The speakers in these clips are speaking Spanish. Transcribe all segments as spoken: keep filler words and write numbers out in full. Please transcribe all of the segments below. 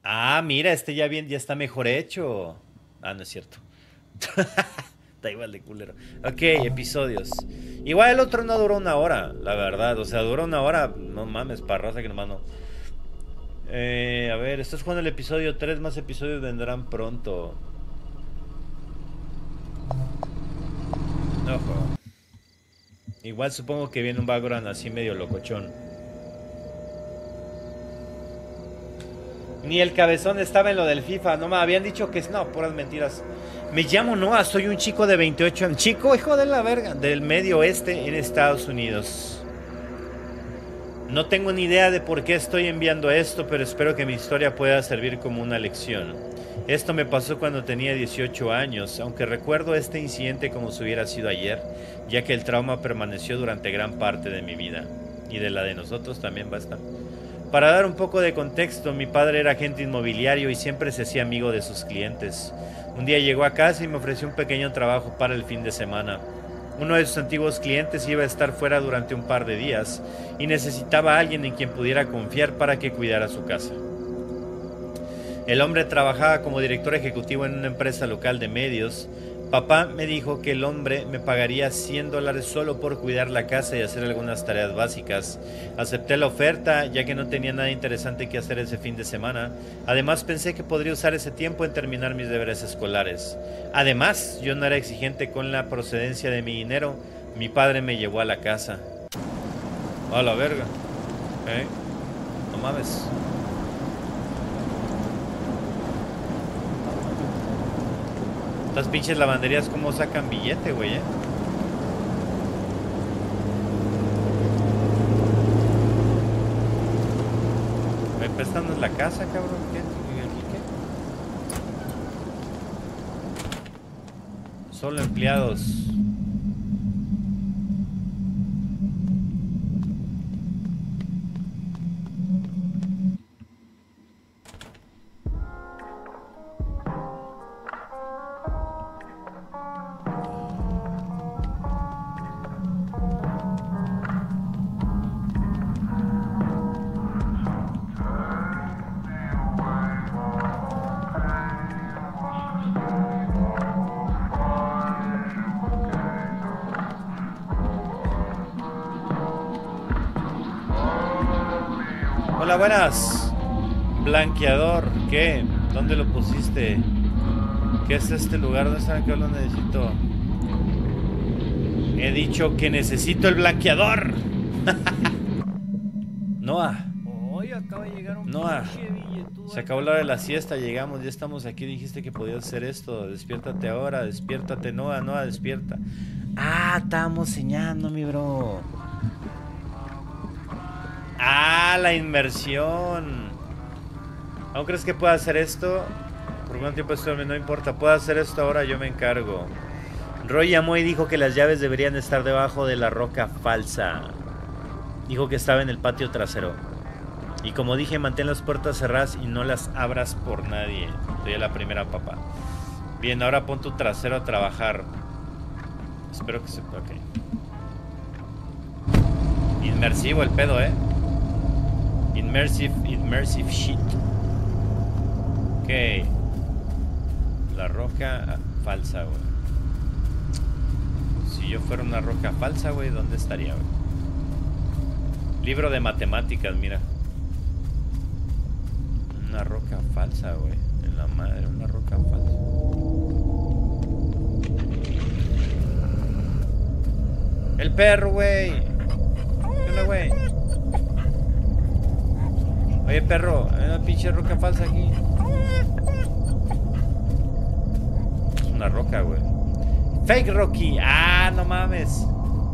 Ah, mira, este ya bien, ya está mejor hecho. Ah, no es cierto. Está igual de culero. Ok, episodios. Igual el otro no duró una hora, la verdad. O sea, duró una hora. No mames, para raza que nomás no. Eh, a ver, estás jugando el episodio tres, más episodios vendrán pronto. Ojo. Igual supongo que viene un background así medio locochón. Ni el cabezón estaba en lo del FIFA. No me habían dicho que es. No, puras mentiras. Me llamo Noah, soy un chico de veintiocho años. Chico, hijo de la verga. Del medio oeste en Estados Unidos. No tengo ni idea de por qué estoy enviando esto, pero espero que mi historia pueda servir como una lección. Esto me pasó cuando tenía dieciocho años, aunque recuerdo este incidente como si hubiera sido ayer, ya que el trauma permaneció durante gran parte de mi vida. Y de la de nosotros también va a estar. Para dar un poco de contexto, mi padre era agente inmobiliario y siempre se hacía amigo de sus clientes. Un día llegó a casa y me ofreció un pequeño trabajo para el fin de semana. Uno de sus antiguos clientes iba a estar fuera durante un par de días y necesitaba a alguien en quien pudiera confiar para que cuidara su casa. El hombre trabajaba como director ejecutivo en una empresa local de medios. Papá me dijo que el hombre me pagaría cien dólares solo por cuidar la casa y hacer algunas tareas básicas. Acepté la oferta ya que no tenía nada interesante que hacer ese fin de semana. Además pensé que podría usar ese tiempo en terminar mis deberes escolares. Además, yo no era exigente con la procedencia de mi dinero. Mi padre me llevó a la casa. A la verga. ¿Eh? No mames. Estas pinches lavanderías como sacan billete, güey, eh. ¿Me prestan la casa, cabrón? ¿Qué? ¿Qué? Solo empleados. Hola, buenas. Blanqueador, ¿qué? ¿Dónde lo pusiste? ¿Qué es este lugar? ¿Dónde está? ¿Qué lo necesito? He dicho que necesito el blanqueador. Noah. Hoy acaba de llegar un Noah. pinche billetudo. Se acabó la hora de la siesta, llegamos, ya estamos aquí, dijiste que podías hacer esto. Despiértate ahora, despiértate, Noah, Noah, despierta. Ah, estábamos soñando, mi bro. Ah, la inmersión. ¿Aún crees que pueda hacer esto? ¿Por cuánto tiempo estoy? No importa, puedo hacer esto ahora, yo me encargo. Roy llamó y dijo que las llaves deberían estar debajo de la roca falsa. Dijo que estaba en el patio trasero. Y como dije, mantén las puertas cerradas y no las abras por nadie. Soy la primera, papá. Bien, ahora pon tu trasero a trabajar. Espero que se... Ok. Inmersivo el pedo, eh. Immersive, immersive shit. Ok. La roca falsa, güey. Si yo fuera una roca falsa, güey, ¿dónde estaría, güey? Libro de matemáticas, mira. Una roca falsa, güey. En la madre, una roca falsa. El perro, güey. ¿Qué onda, güey? Oye, perro, hay una pinche roca falsa aquí. Es una roca, güey. Fake Rocky. Ah, no mames.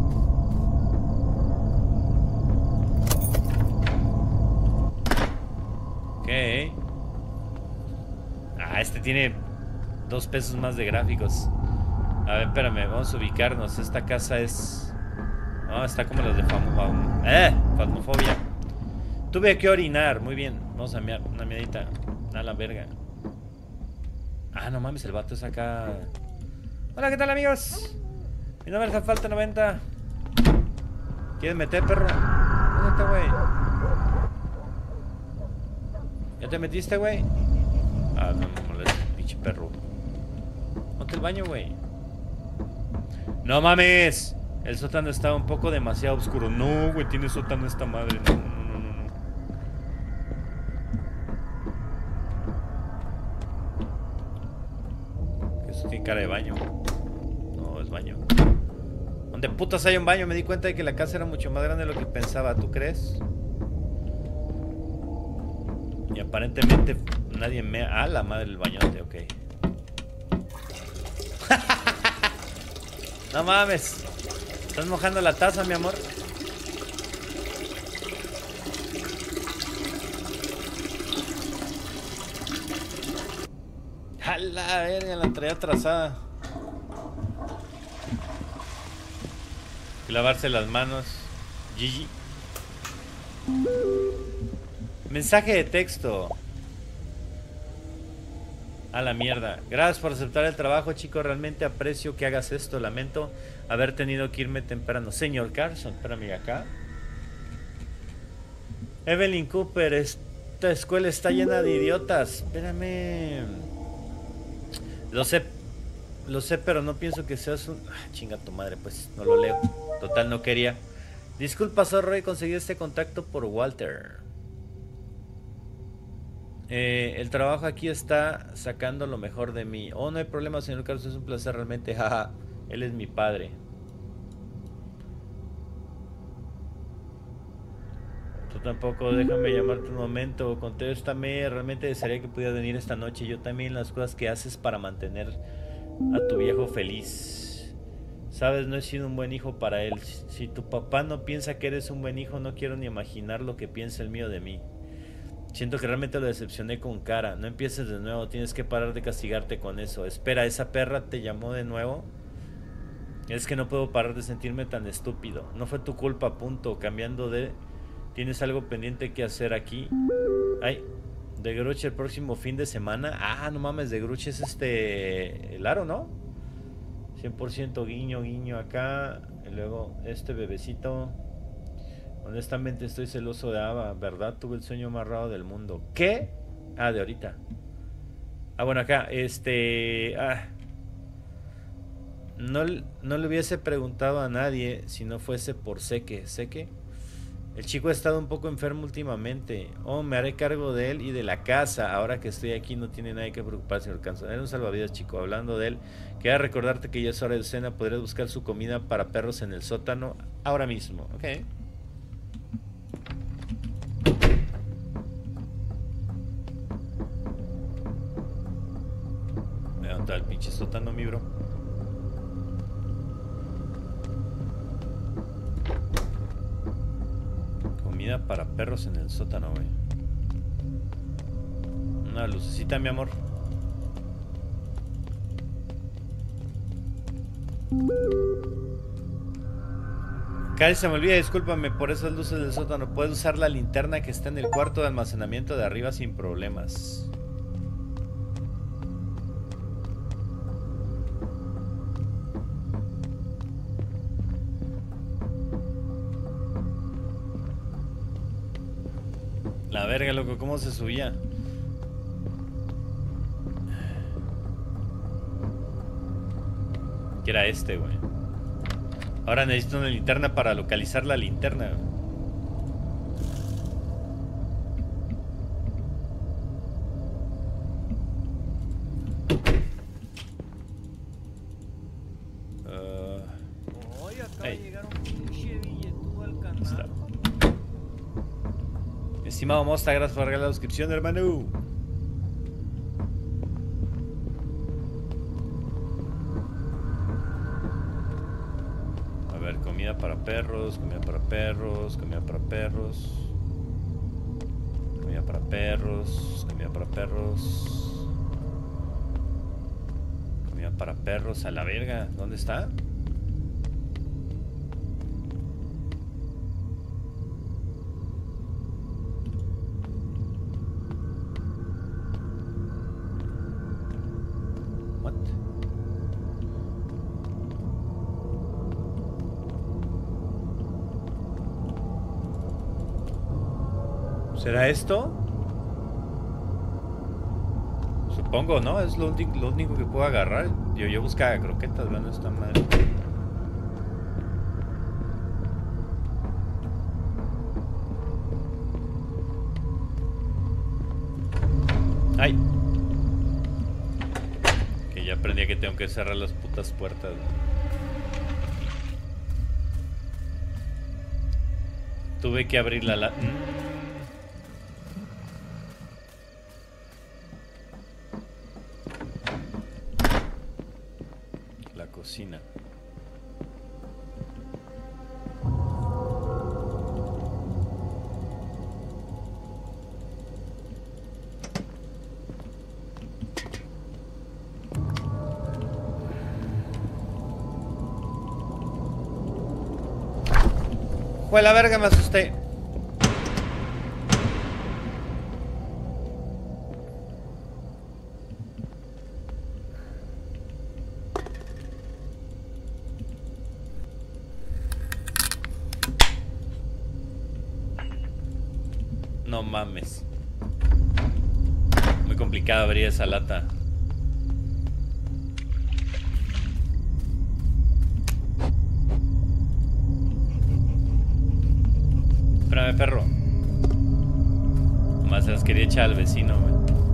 Ok. Ah, este tiene dos pesos más de gráficos. A ver, espérame, vamos a ubicarnos. Esta casa es... No, está como los de Famo... ¡Eh! Fasmofobia. Tuve que orinar, muy bien. Vamos a mirar, una miradita. A la verga. Ah, no mames, el vato es acá. Hola, ¿qué tal, amigos? Mi nombre es Falta noventa. ¿Quieres meter, perro? ¿Dónde está, güey? ¿Ya te metiste, güey? Ah, no me molesta, pinche perro. Ponte el baño, güey. ¡No mames! El sótano está un poco demasiado oscuro. No, güey, tiene sótano esta madre. No, no, no, no, no. Eso tiene cara de baño. No, es baño. ¿Dónde putas hay un baño? Me di cuenta de que la casa era mucho más grande de lo que pensaba. ¿Tú crees? Y aparentemente nadie me... Ah, la madre del bañote, ok. No mames. ¿Estás mojando la taza, mi amor? A la verga, la traía atrasada. Lavarse las manos. Gigi. Mensaje de texto. A la mierda. Gracias por aceptar el trabajo, chico. Realmente aprecio que hagas esto. Lamento haber tenido que irme temprano. Señor Carson, espérame acá. Evelyn Cooper, esta escuela está llena de idiotas. Espérame. Lo sé. Lo sé, pero no pienso que seas un... Ah, chinga tu madre, pues no lo leo. Total, no quería. Disculpa, Zorro, y conseguí este contacto por Walter. Eh, el trabajo aquí está sacando lo mejor de mí. Oh, no hay problema, señor Carlos, es un placer realmente. Jaja, él es mi padre. Tú tampoco, déjame llamarte un momento. Contéstame, realmente desearía que pudieras venir esta noche. Yo también, las cosas que haces para mantener a tu viejo feliz. Sabes, no he sido un buen hijo para él. Si tu papá no piensa que eres un buen hijo, no quiero ni imaginar lo que piensa el mío de mí. Siento que realmente lo decepcioné con cara. No empieces de nuevo, tienes que parar de castigarte con eso. Espera, ¿esa perra te llamó de nuevo? Es que no puedo parar de sentirme tan estúpido. No fue tu culpa, punto. Cambiando de... ¿Tienes algo pendiente que hacer aquí? Ay, de Gruch el próximo fin de semana. Ah, no mames, de Gruch es este... el aro, ¿no? cien por ciento guiño, guiño acá. Y luego este bebecito... Honestamente estoy celoso de Ava, ¿verdad? Tuve el sueño más raro del mundo. ¿Qué? Ah, de ahorita. Ah, bueno, acá, este... Ah. No, no le hubiese preguntado a nadie si no fuese por Seque. ¿Seque? El chico ha estado un poco enfermo últimamente. Oh, me haré cargo de él y de la casa. Ahora que estoy aquí no tiene nadie que preocuparse, señor Canson. Era un salvavidas, chico. Hablando de él, quería recordarte que ya es hora de cena. Podrías buscar su comida para perros en el sótano ahora mismo. Ok. El pinche sótano, mi bro. Comida para perros en el sótano, güey. Una lucecita, mi amor. Casi se me olvida, discúlpame por esas luces del sótano. Puedes usar la linterna que está en el cuarto de almacenamiento de arriba sin problemas. La verga, loco, ¿cómo se subía? Que era este, güey. Ahora necesito una linterna para localizar la linterna. Uh... Oye, acaba hey. de llegar un pinche billetudo al canal. Está. Estimado Mosta, gracias por regalar la suscripción, hermano. A ver, comida para perros, comida para perros, comida para perros. Comida para perros, comida para perros. Comida para perros, a la verga. ¿Dónde está? ¿Será esto? Supongo, ¿no? Es lo, ulti- lo único que puedo agarrar. Yo, yo buscaba croquetas, ¿verdad? No está mal. ¡Ay! Que ya aprendí que tengo que cerrar las putas puertas. Tuve que abrir la... la... Mm. La cocina. Pues la verga, me asusté. No mames. Muy complicado abrir esa lata. Espérame, perro. Nomás se las quería echar al vecino, güey.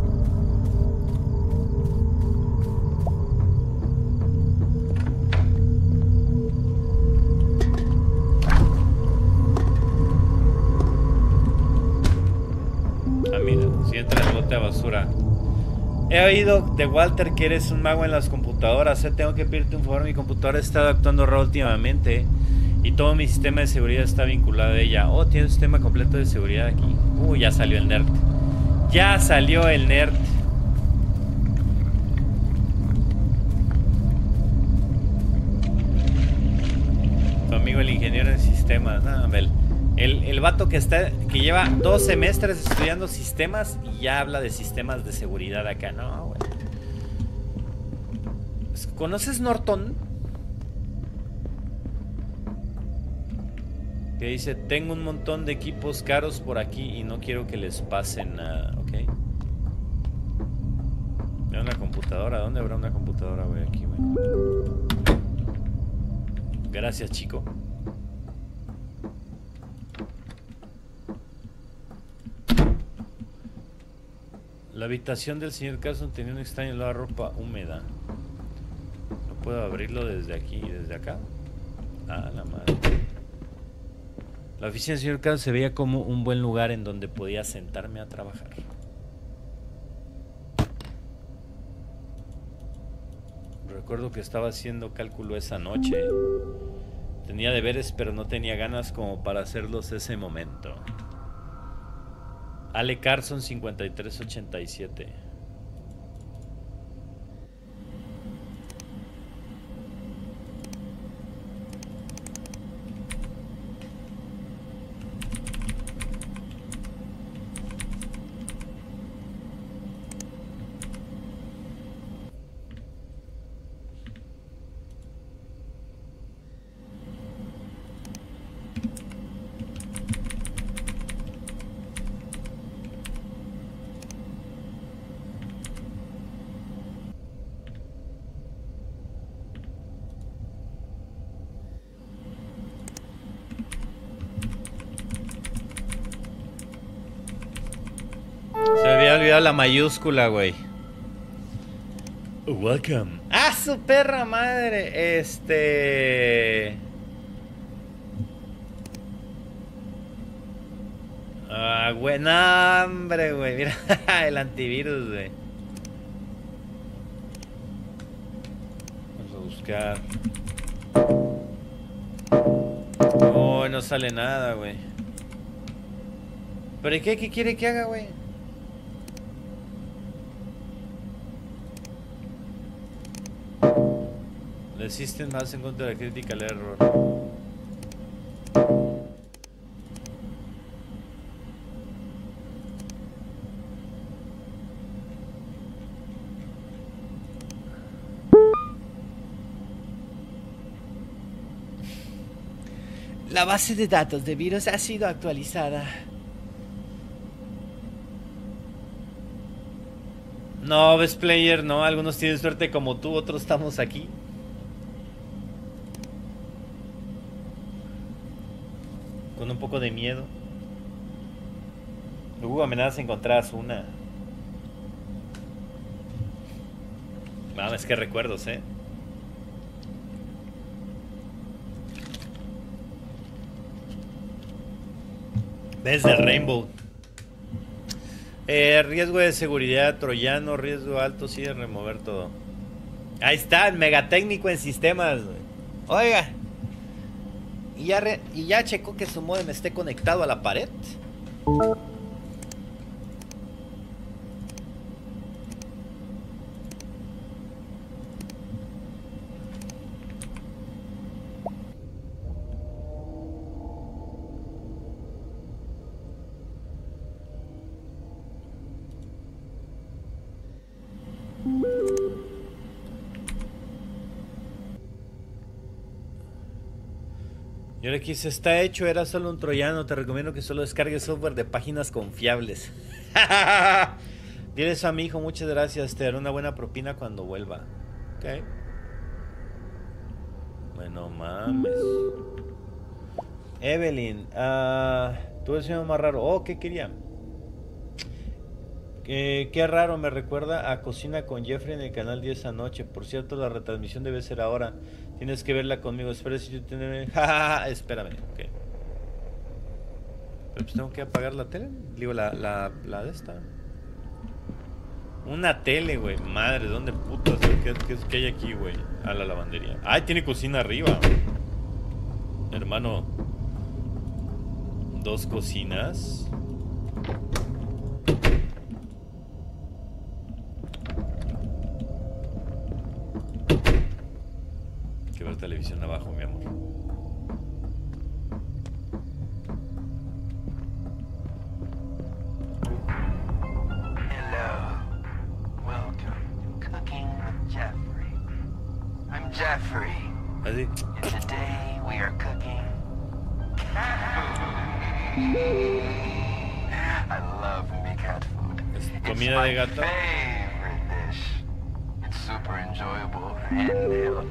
Ah, mira, si entra el bote de basura. He oído de Walter que eres un mago en las computadoras. Eh, tengo que pedirte un favor. Mi computadora ha estado actuando raro últimamente. Y todo mi sistema de seguridad está vinculado a ella. Oh, tiene un sistema completo de seguridad aquí. Uh, ya salió el nerd. Ya salió el nerd. Tu amigo el ingeniero en sistemas. No, el, el, el vato que está que lleva dos semestres estudiando sistemas y ya habla de sistemas de seguridad acá. No, güey. ¿Conoces Norton? Que dice, tengo un montón de equipos caros por aquí y no quiero que les pase nada, ¿ok? Hay una computadora, ¿dónde habrá una computadora, güey? Aquí, güey. Gracias, chico. La habitación del señor Carson tenía un extraño olor a ropa húmeda. No puedo abrirlo desde aquí, desde acá. Ah, la madre. La oficina del señor Carlos se veía como un buen lugar en donde podía sentarme a trabajar. Recuerdo que estaba haciendo cálculo esa noche. Tenía deberes, pero no tenía ganas como para hacerlos ese momento. Ale Carson cincuenta y tres ochenta y siete. Se me había olvidado la mayúscula, güey. Welcome. ¡Ah, su perra madre! Este... Ah, güey, no, hombre, güey. Mira, el antivirus, güey. Vamos a buscar. Oh, no sale nada, güey. ¿Pero qué? ¿Qué quiere que haga, güey? The system has encontrado la critical error. La base de datos de virus ha sido actualizada. No, best player, no. Algunos tienen suerte como tú, otros estamos aquí. Con un poco de miedo. Hubo amenazas encontradas una. Mames, qué recuerdos, eh. Desde Rainbow. Eh, riesgo de seguridad troyano, riesgo alto, sí, de remover todo. Ahí está, el megatécnico en sistemas. Oiga. ¿Y ya, re, ¿Y ya checó que su modem esté conectado a la pared? Y ahora aquí se está hecho, era solo un troyano. Te recomiendo que solo descargues software de páginas confiables. Dile eso a mi hijo, muchas gracias. Te daré una buena propina cuando vuelva. Ok. Bueno, mames. Evelyn, uh, tú eres el más raro. Oh, ¿qué quería? Eh, qué raro, me recuerda a Cocina con Jeffrey en el canal diez anoche. Por cierto, la retransmisión debe ser ahora. Tienes que verla conmigo. Espera si yo tengo... Ja, espérame, ok. Pero pues tengo que apagar la tele. Digo, la, la, la de esta. Una tele, güey. Madre, ¿dónde putas? ¿Qué, qué, qué hay aquí, güey? A la lavandería. Ay, tiene cocina arriba. Hermano. Dos cocinas. Que ver televisión abajo, mi amor. Hello. Welcome to Cooking with Jeffrey. I'm Jeffrey. Así. And today we are cooking cat food. I love me cat food. Es It's comida my de gato. favorite dish. It's super enjoyable and healthy.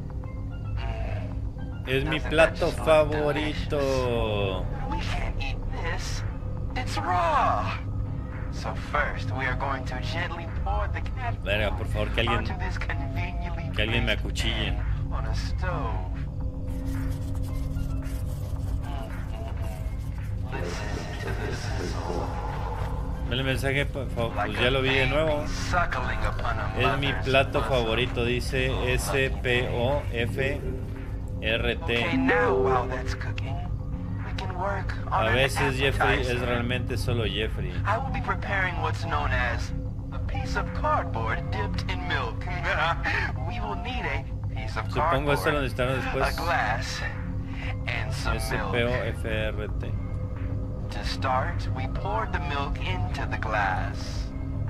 Es mi plato favorito. We can't eat this. It's raw. So first, we are going to gently pour the cat food Verga, por favor, que alguien onto this conveniently que alguien me placed acuchille. pan on a stove. Listen to the sizzle. Dale mensaje, por favor. Pues Like ya a lo vi de nuevo. baby suckling upon a Es mi mother's plato bosom. favorito, dice S P O F R Okay, T. now while that's cooking, we can work on A an veces Jeffrey es appetizer. realmente solo Jeffrey. I will be preparing what's known as a piece of cardboard dipped in milk. We will need a piece of Supongo esto lo cardboard, necesitaron a después. glass, and some S P O milk. F R T. To start, we poured the milk into the glass.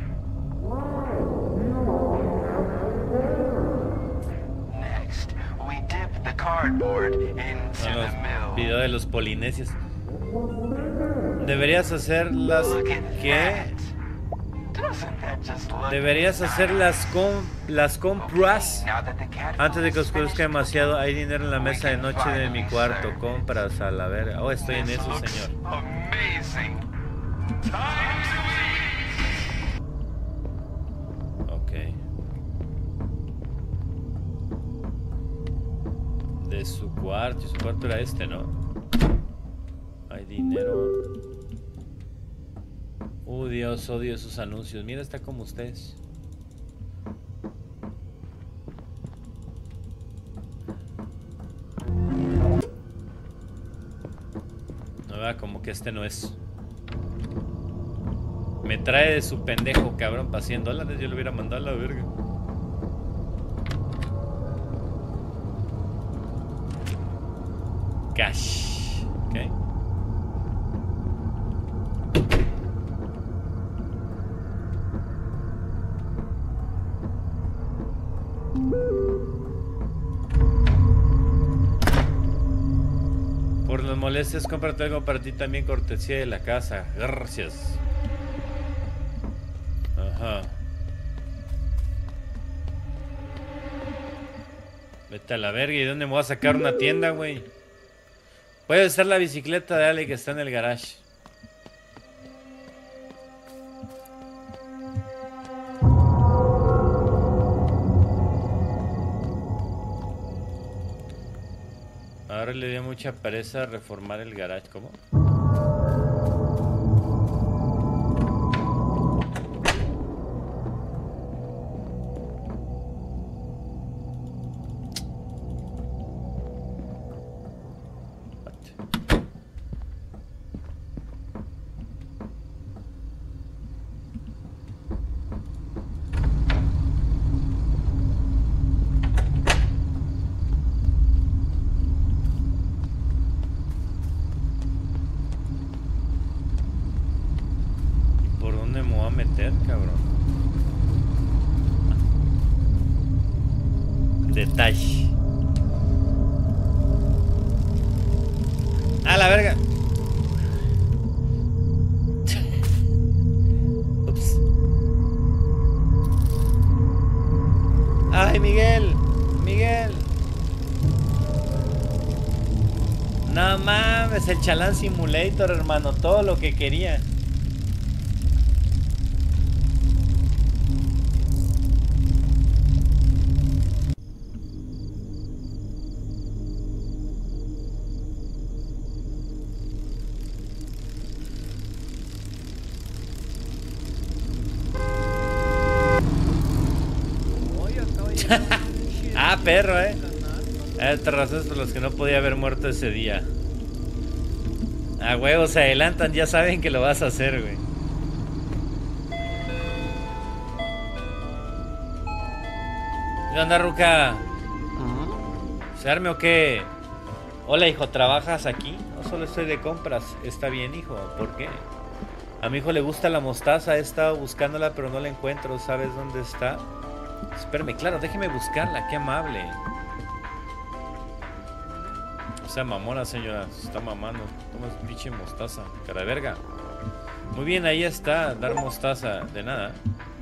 Next, we dip the cardboard into Son los the milk. videos de los polinesios. Deberías hacer las Look at que that. Doesn't that just look deberías hacer las com las compras Now that the cat antes de que food is oscurezca finished demasiado. Hay dinero en la we mesa de can noche de mi finally cuarto. serve it. Compras a la verga. Oh, estoy en This eso, looks señor. Amazing. Time to eat. Ok. De su cuarto. Y su cuarto era este, ¿no? Hay dinero. Uh, Dios, odio esos anuncios. Mira, está como ustedes. No vea como que este no es. Me trae de su pendejo, cabrón, para cien dólares. Yo le hubiera mandado a la verga. Cash. Ok. Por las molestias, cómprate algo para ti también, cortesía de la casa. Gracias. Ajá. Vete a la verga. ¿Y dónde me voy a sacar una tienda, güey? Puede ser la bicicleta de Ale que está en el garage. Ahora le dio mucha pereza reformar el garage. ¿Cómo? Detalle. A la verga. Ups. Ay, Miguel. Miguel. No mames, el Chalán Simulator, hermano. Todo lo que quería. Ah, perro, eh. Eh, razones por las que no podía haber muerto ese día. A huevo, se adelantan, ya saben que lo vas a hacer, güey. ¿Qué onda, Ruca? ¿Se arme o qué? Hola, hijo, ¿trabajas aquí? No, solo estoy de compras. Está bien, hijo, ¿por qué? A mi hijo le gusta la mostaza, he estado buscándola pero no la encuentro. ¿Sabes dónde está? Espérame, claro, déjeme buscarla, qué amable. O sea, mamona, señora, se está mamando. Toma esa pinche mostaza, cara de verga. Muy bien, ahí está, dar mostaza, de nada.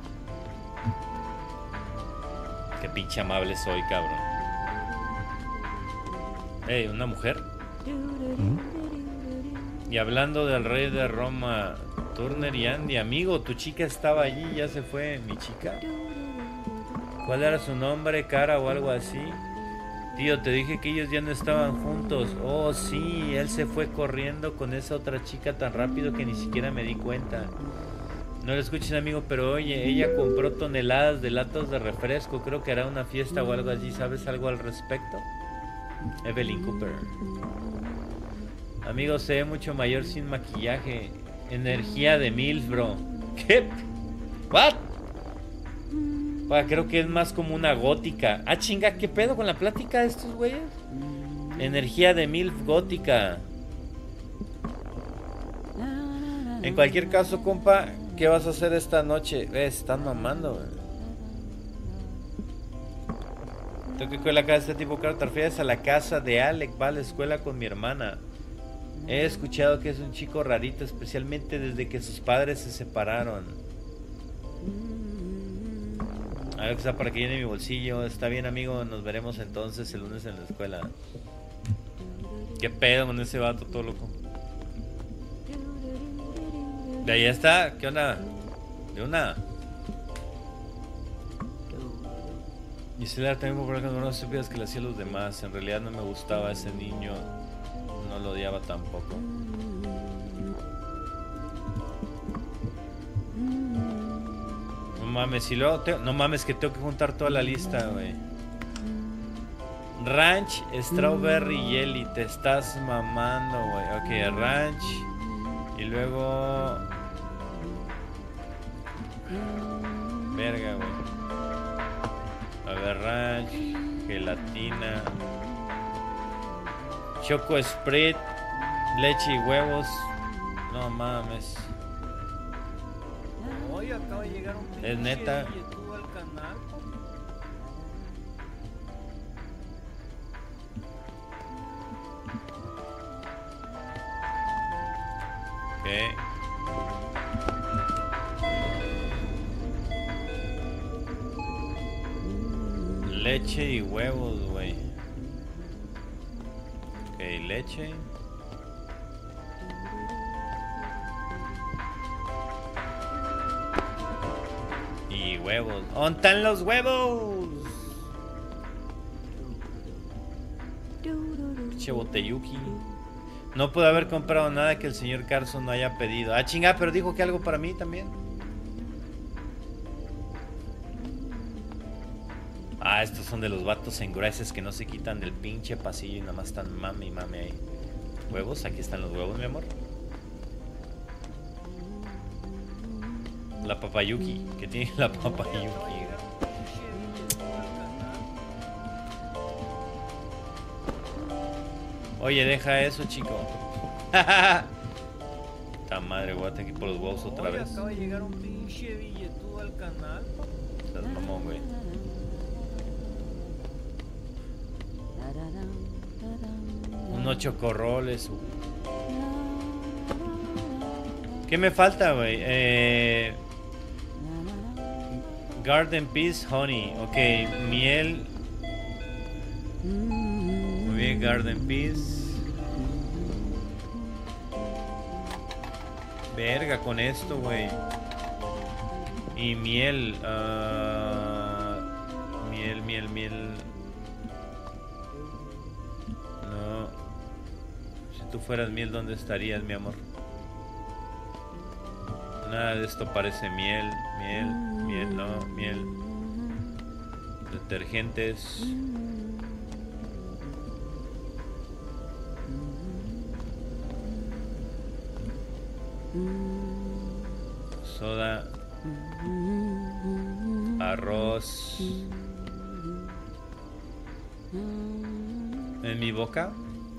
Qué pinche amable soy, cabrón. Ey, ¿una mujer? ¿Mm? Y hablando del rey de Roma, Turner y Andy, amigo, tu chica estaba allí, ya se fue, mi chica. ¿Cuál era su nombre, cara o algo así? Tío, te dije que ellos ya no estaban juntos. Oh, sí, él se fue corriendo con esa otra chica tan rápido que ni siquiera me di cuenta. No lo escuches, amigo, pero oye, ella compró toneladas de latas de refresco. Creo que hará una fiesta o algo así. ¿Sabes algo al respecto? Evelyn Cooper. Amigo, se ve mucho mayor sin maquillaje. Energía de MILF, bro. ¿Qué? ¿What? Ah, creo que es más como una gótica. Ah, chinga, ¿qué pedo con la plática de estos güeyes? Energía de MILF gótica. En cualquier caso, compa, ¿qué vas a hacer esta noche? Eh, están mamando, güey. Tengo que ir a la casa de este tipo, claro, te refieres a la casa de Alec, va a la escuela con mi hermana. He escuchado que es un chico rarito, especialmente desde que sus padres se separaron. A ver, que está para que llene mi bolsillo. Está bien, amigo, nos veremos entonces el lunes en la escuela. ¿Qué pedo con ese vato todo loco? De ahí está, ¿qué onda? De una. Y si le también por ejemplo, no supieras que le hacía a los demás. En realidad no me gustaba ese niño. No lo odiaba tampoco. No mames, si luego te... no mames que tengo que juntar toda la lista, güey. Ranch, Strawberry Jelly, te estás mamando, güey. Ok, Ranch. Y luego... Verga, güey. A ver, Ranch, gelatina, Choco Spread, leche y huevos. No mames. Oye, acaba de llegar un pinche Es neta. billetudo al canal. Ok. Leche y huevos, güey. leche. Y huevos. ¿Dónde están los huevos? Che boteyuki. No pude haber comprado nada que el señor Carson no haya pedido. Ah, chinga, pero dijo que algo para mí también. Ah, estos son de los vatos engrueses que no se quitan del pinche pasillo y nada más están mame y mame ahí. ¿Huevos? Aquí están los huevos, mi amor. La papayuki. ¿Qué tiene la papayuki? Oye, deja eso, chico. Esta madre, voy a tener que ir por los huevos otra Oye, vez. acaba de llegar un pinche billetudo al canal. Estás mamón, güey. Unos chocorroles. ¿Qué me falta, güey? Eh... Garden Peace Honey. Ok, miel. Muy bien, Garden Peace. Verga con esto, güey. Y miel. Uh... Miel, miel, miel. No. Si tú fueras miel, ¿dónde estarías, mi amor? Nada de esto parece miel, miel, miel, no, miel. Detergentes. Soda. Arroz. En mi boca.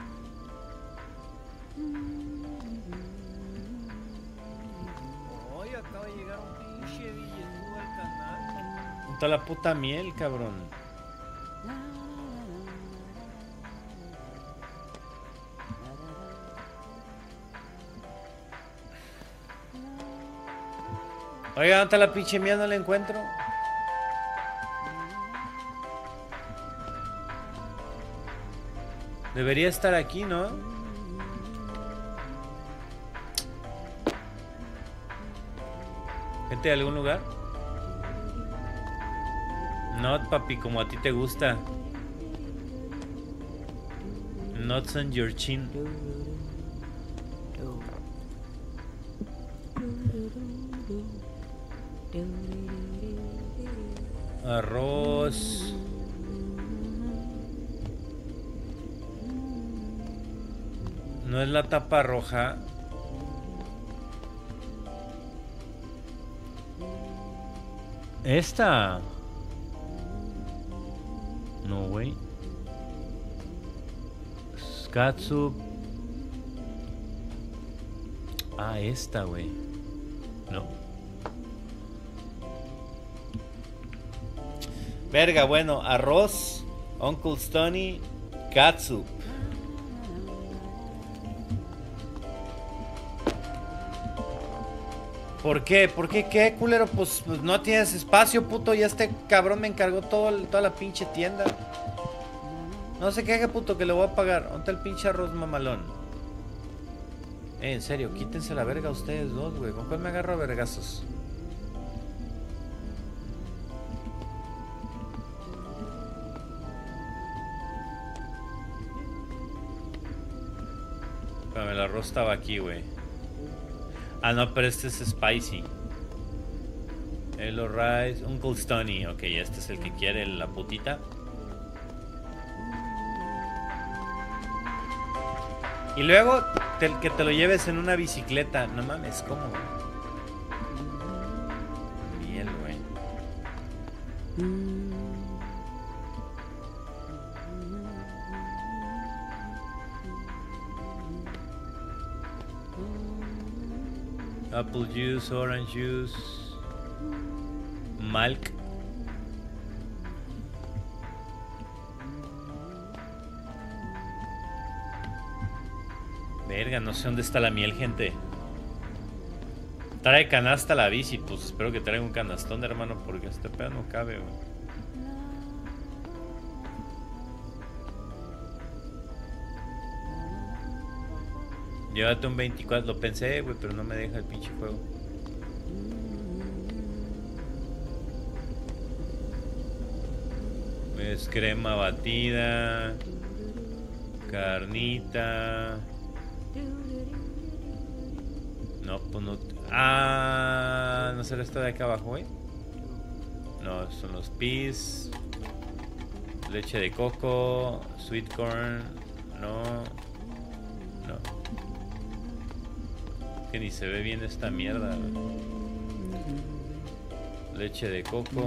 Oye, acaba de llegar un pinche billetudo al canal. Toda la puta miel, cabrón. Oiga, ¿dónde está la pinche miel? No la encuentro. Debería estar aquí, ¿no? ¿Gente de algún lugar? No, papi, como a ti te gusta. Nuts on your chin. Arroz. No es la tapa roja. Esta. No, güey. Katsup. Ah, esta, güey. No. Verga, bueno, arroz, Uncle Stoney, katsup. ¿Por qué? ¿Por qué qué, culero? Pues, pues no tienes espacio, puto. Ya este cabrón me encargó todo el- toda la pinche tienda. No se queje, puto, que le voy a pagar. ¿Dónde está el pinche arroz mamalón? Eh, en serio, quítense la verga ustedes dos, güey. ¿Con cuál me agarro a vergazos? Espérame, el arroz estaba aquí, güey. Ah, no, pero este es spicy. Hello Rice, Uncle Stoney. Ok, este es el que quiere la putita. Y luego te- que te lo lleves en una bicicleta. No mames, ¿cómo? Miel, güey. Apple juice, orange juice, milk. Verga, no sé dónde está la miel, gente. Trae canasta la bici, pues espero que traiga un canastón, hermano, porque este pedo no cabe, güey. Llévate un veinticuatro. Lo pensé, güey, pero no me deja el pinche juego. Es crema batida. Carnita. No, pues no. Ah, ¿no será esta de acá abajo, güey? No, son los peas. Leche de coco. Sweet corn. No. No. Que ni se ve bien esta mierda, güey. Leche de coco.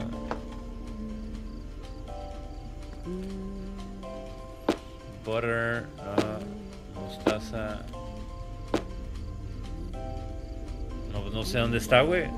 Butter. No. Mostaza. No, no sé dónde está, güey.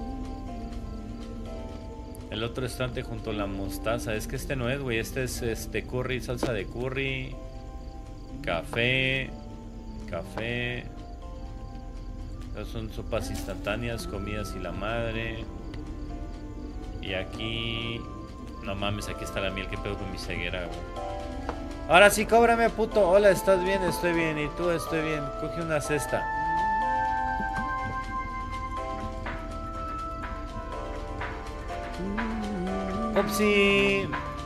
El otro estante junto a la mostaza. Es que este no es, güey. Este es este curry, salsa de curry. Café. Café. Estas son sopas instantáneas, comidas y la madre. Y aquí... No mames, aquí está la miel. Que pedo con mi ceguera, güey. Ahora sí, cóbrame, puto. Hola, ¿estás bien? Estoy bien. ¿Y tú? Estoy bien. Coge una cesta. Upsi.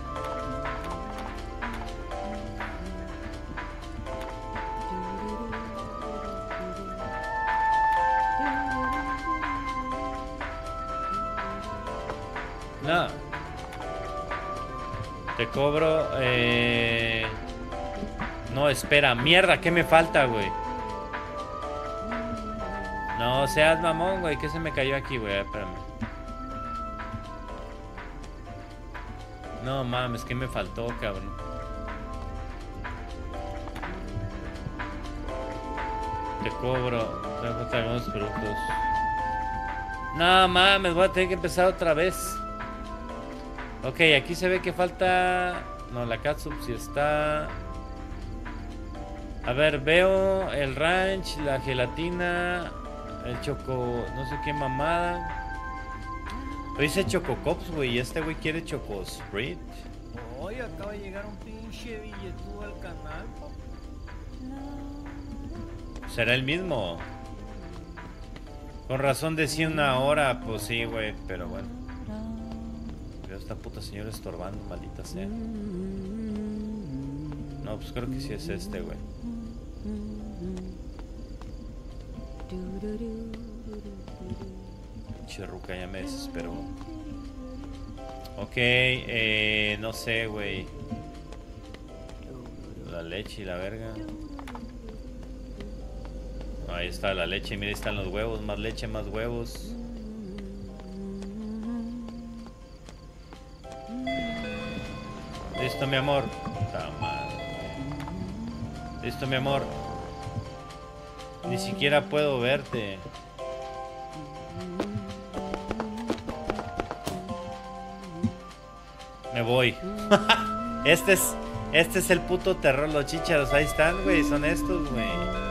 No. Te cobro. Eh... No, espera. Mierda, ¿qué me falta, güey? No seas mamón, güey. ¿Qué se me cayó aquí, güey? Espérame. No mames, ¿qué me faltó, cabrón? Te cobro. Te voy a faltar algunos productos. No mames, voy a tener que empezar otra vez. Ok, aquí se ve que falta... No, la catsup sí está... A ver, veo el ranch, la gelatina, el choco... No sé qué mamada. Dice Choco Cops, güey, y este güey quiere Choco Spread. Oye, acaba de llegar un pinche billetudo al canal, papá. ¿Será el mismo? Con razón decía una hora, pues sí, güey, pero bueno. Pero esta puta señora estorbando, maldita sea. No, pues creo que sí es este, güey. Cherruca, ya me desesperó. Ok, eh, no sé, güey. La leche y la verga. Ahí está la leche, mira, ahí están los huevos. Más leche, más huevos. Listo, mi amor. Puta madre. Listo, mi amor. Ni siquiera puedo verte. Me voy. Este es Este es el puto terror. Los chícharos, ahí están, güey. Son estos, güey.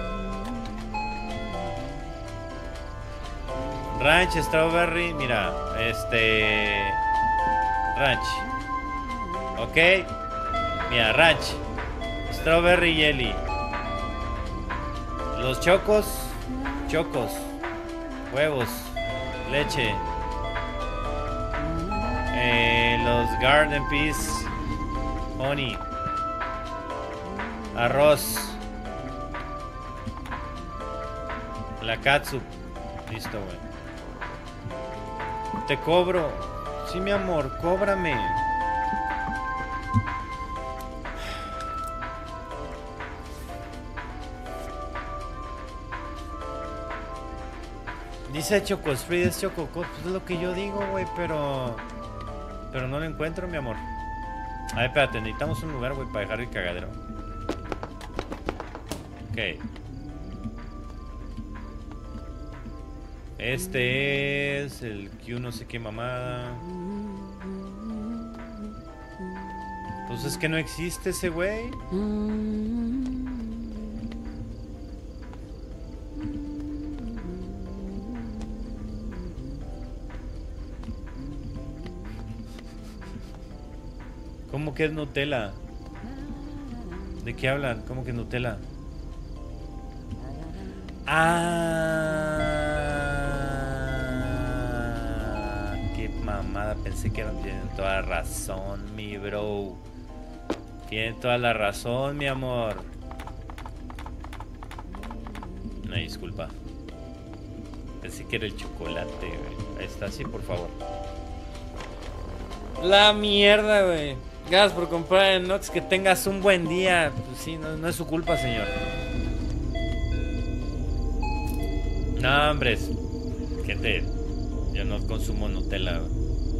Ranch, strawberry. Mira, este... ranch. Ok. Mira, ranch, strawberry jelly. Los chocos. Chocos. Huevos. Leche. Eh, los garden peas. Honey. Arroz. La catsup. Listo, güey. Te cobro. Sí, mi amor, cóbrame. Dice Choco Spread, es Choco Cops, pues es lo que yo digo, güey, pero... Pero no lo encuentro, mi amor. A ver, espérate, necesitamos un lugar, güey, para dejar el cagadero. Ok. Este es el Q no sé qué mamada. Pues es que no existe ese güey. ¿Cómo que es Nutella? ¿De qué hablan? ¿Cómo que Nutella? Ah, qué mamada. Pensé que no tienen toda la razón, mi bro. Tienen toda la razón, mi amor. No, disculpa. Pensé que era el chocolate, güey. Ahí está, sí, por favor. La mierda, güey. Gracias por comprar en Nox. Que tengas un buen día. Pues sí, no, no es su culpa, señor. No, hombre. Gente, yo no consumo Nutella, güey.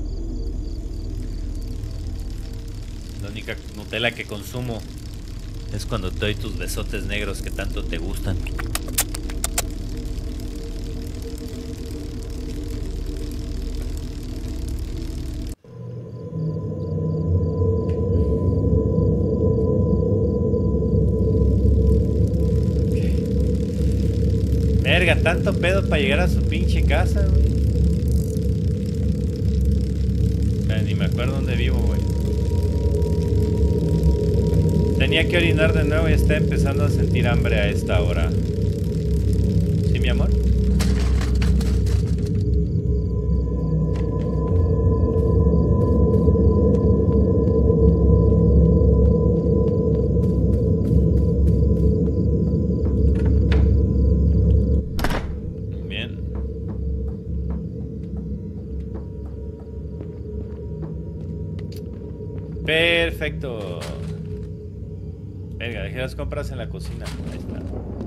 La única Nutella que consumo es cuando te doy tus besotes negros que tanto te gustan. Verga, tanto pedo para llegar a su pinche casa, güey. Eh, ni me acuerdo dónde vivo, güey. Tenía que orinar de nuevo y está empezando a sentir hambre a esta hora. ¿Sí, mi amor? Bien. Perfecto. Venga, dejé las compras en la cocina. Ahí está.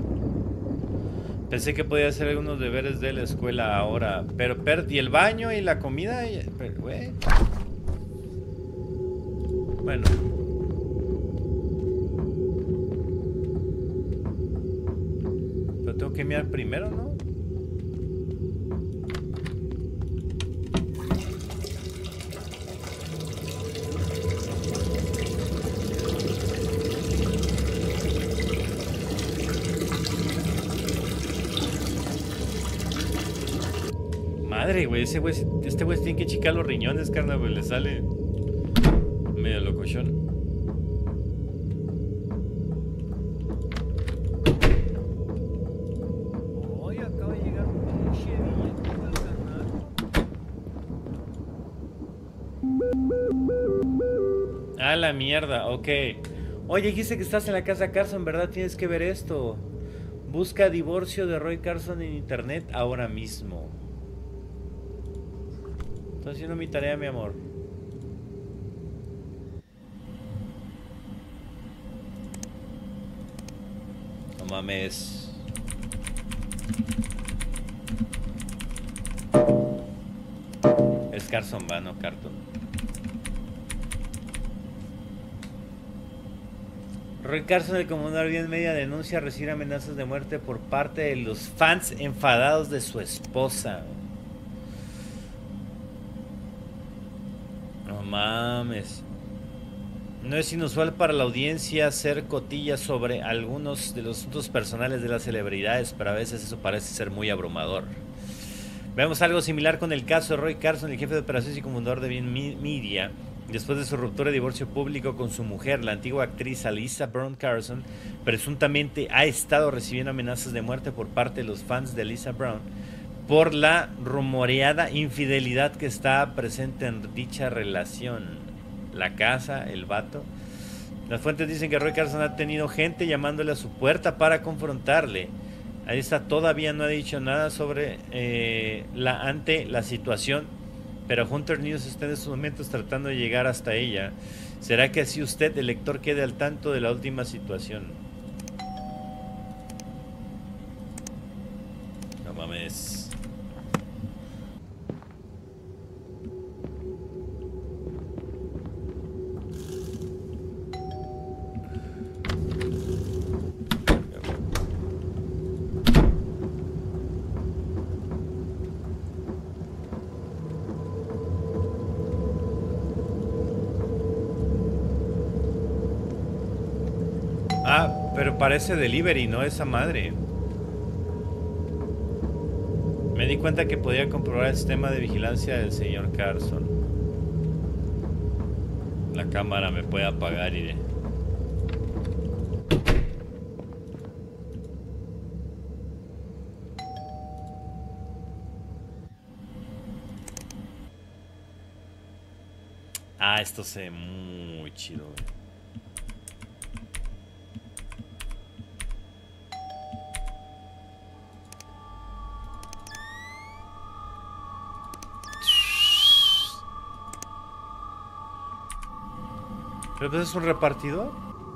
Pensé que podía hacer algunos deberes de la escuela ahora, pero perdí el baño y la comida. Y... pero, güey. Bueno. Pero tengo que mirar primero, ¿no? Madre, güey, ese güey, este güey tiene que checar los riñones, carnal, güey, le sale medio locochón. Hoy acaba de llegar un pinche billete al canal. Ah, la mierda, ok. Oye, dijiste que estás en la casa Carson, ¿verdad? Tienes que ver esto. Busca divorcio de Roy Carson en internet ahora mismo. Estoy haciendo mi tarea, mi amor. No mames. Es Carson, va, no Carton. Roy Carson, el comandante bien media denuncia recibir amenazas de muerte por parte de los fans enfadados de su esposa. No mames. No es inusual para la audiencia hacer cotillas sobre algunos de los asuntos personales de las celebridades, pero a veces eso parece ser muy abrumador. Vemos algo similar con el caso de Roy Carson, el jefe de operaciones y comandador de Bien Media. Después de su ruptura de divorcio público con su mujer, la antigua actriz Alyssa Brown Carson presuntamente ha estado recibiendo amenazas de muerte por parte de los fans de Alyssa Brown por la rumoreada infidelidad que está presente en dicha relación. La casa, el vato. Las fuentes dicen que Roy Carson ha tenido gente llamándole a su puerta para confrontarle. Ahí está, todavía no ha dicho nada sobre eh, la ante la situación, pero Hunter News está en estos momentos tratando de llegar hasta ella. ¿Será que así usted, el lector, quede al tanto de la última situación? No mames. Ah, pero parece delivery, ¿no? Esa madre. Me di cuenta que podía comprobar el sistema de vigilancia del señor Carson. La cámara me puede apagar, iré. Ah, esto se ve muy chido, güey. ¿Pero pues es un repartidor?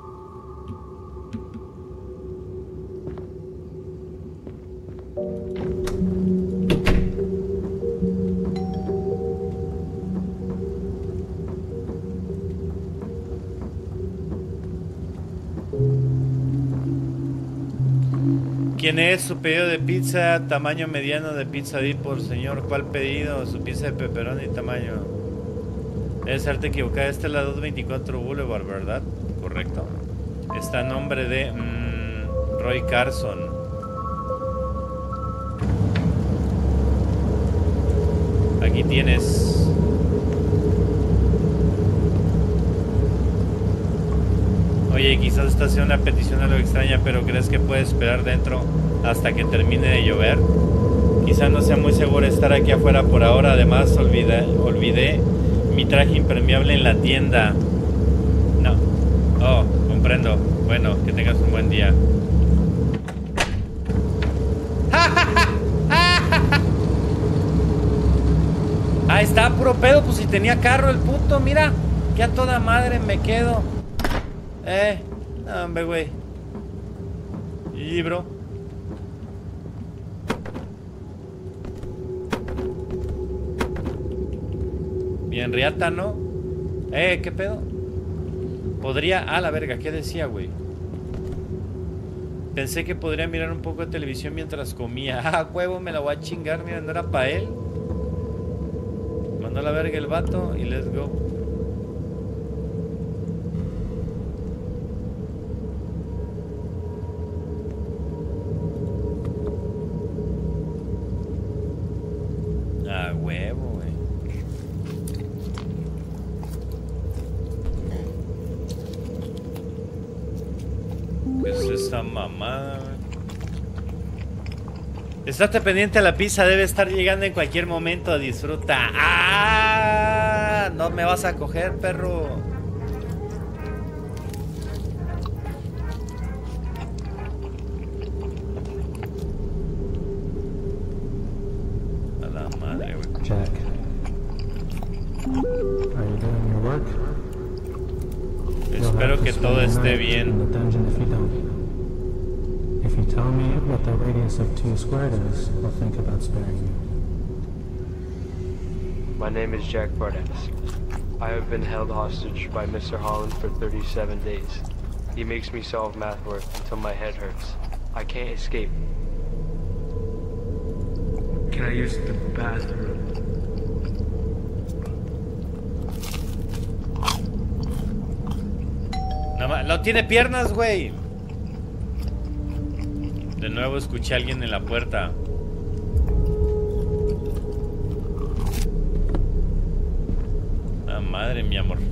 ¿Quién es? Su pedido de pizza, tamaño mediano de pizza D por señor. ¿Cuál pedido? Su pizza de pepperoni y tamaño. Debe serte equivocada. Esta es la doscientos veinticuatro Boulevard, ¿verdad? Correcto. Está a nombre de mmm, Roy Carson. Aquí tienes. Oye, quizás esta sea una petición algo extraña, pero ¿crees que puedes esperar dentro hasta que termine de llover? Quizás no sea muy seguro estar aquí afuera por ahora. Además, olvidé, olvidé mi traje impermeable en la tienda. No. Oh, comprendo. Bueno, que tengas un buen día. Ahí está, puro pedo. Pues si tenía carro el puto, mira. Que a toda madre me quedo. Eh, no, hombre, güey. Y bro. Bien riata, ¿no? Eh, ¿qué pedo? Podría... Ah, la verga, ¿qué decía, güey? Pensé que podría mirar un poco de televisión mientras comía. Ah, huevo, me la voy a chingar. Mira, no era para él. Mandó a la verga el vato y let's go. Ah, huevo, güey. ¿Qué es esta mamada, güey? Estate pendiente a la pizza, debe estar llegando en cualquier momento. Disfruta. ¡Ah! No me vas a coger, perro. A la madre, güey. Jack, are you doing your work? Espero que todo esté bien. In the dungeon if you don't. If you tell me what the radius of two squared is, I'll think about sparing you. My name is Jack Barnes. I have been held hostage by Mister Holland for thirty-seven days. He makes me solve math work until my head hurts. I can't escape. Can I use the bathroom? No, ma- no tiene piernas, güey. De nuevo escuché a alguien en la puerta. Ah, madre, mi amor.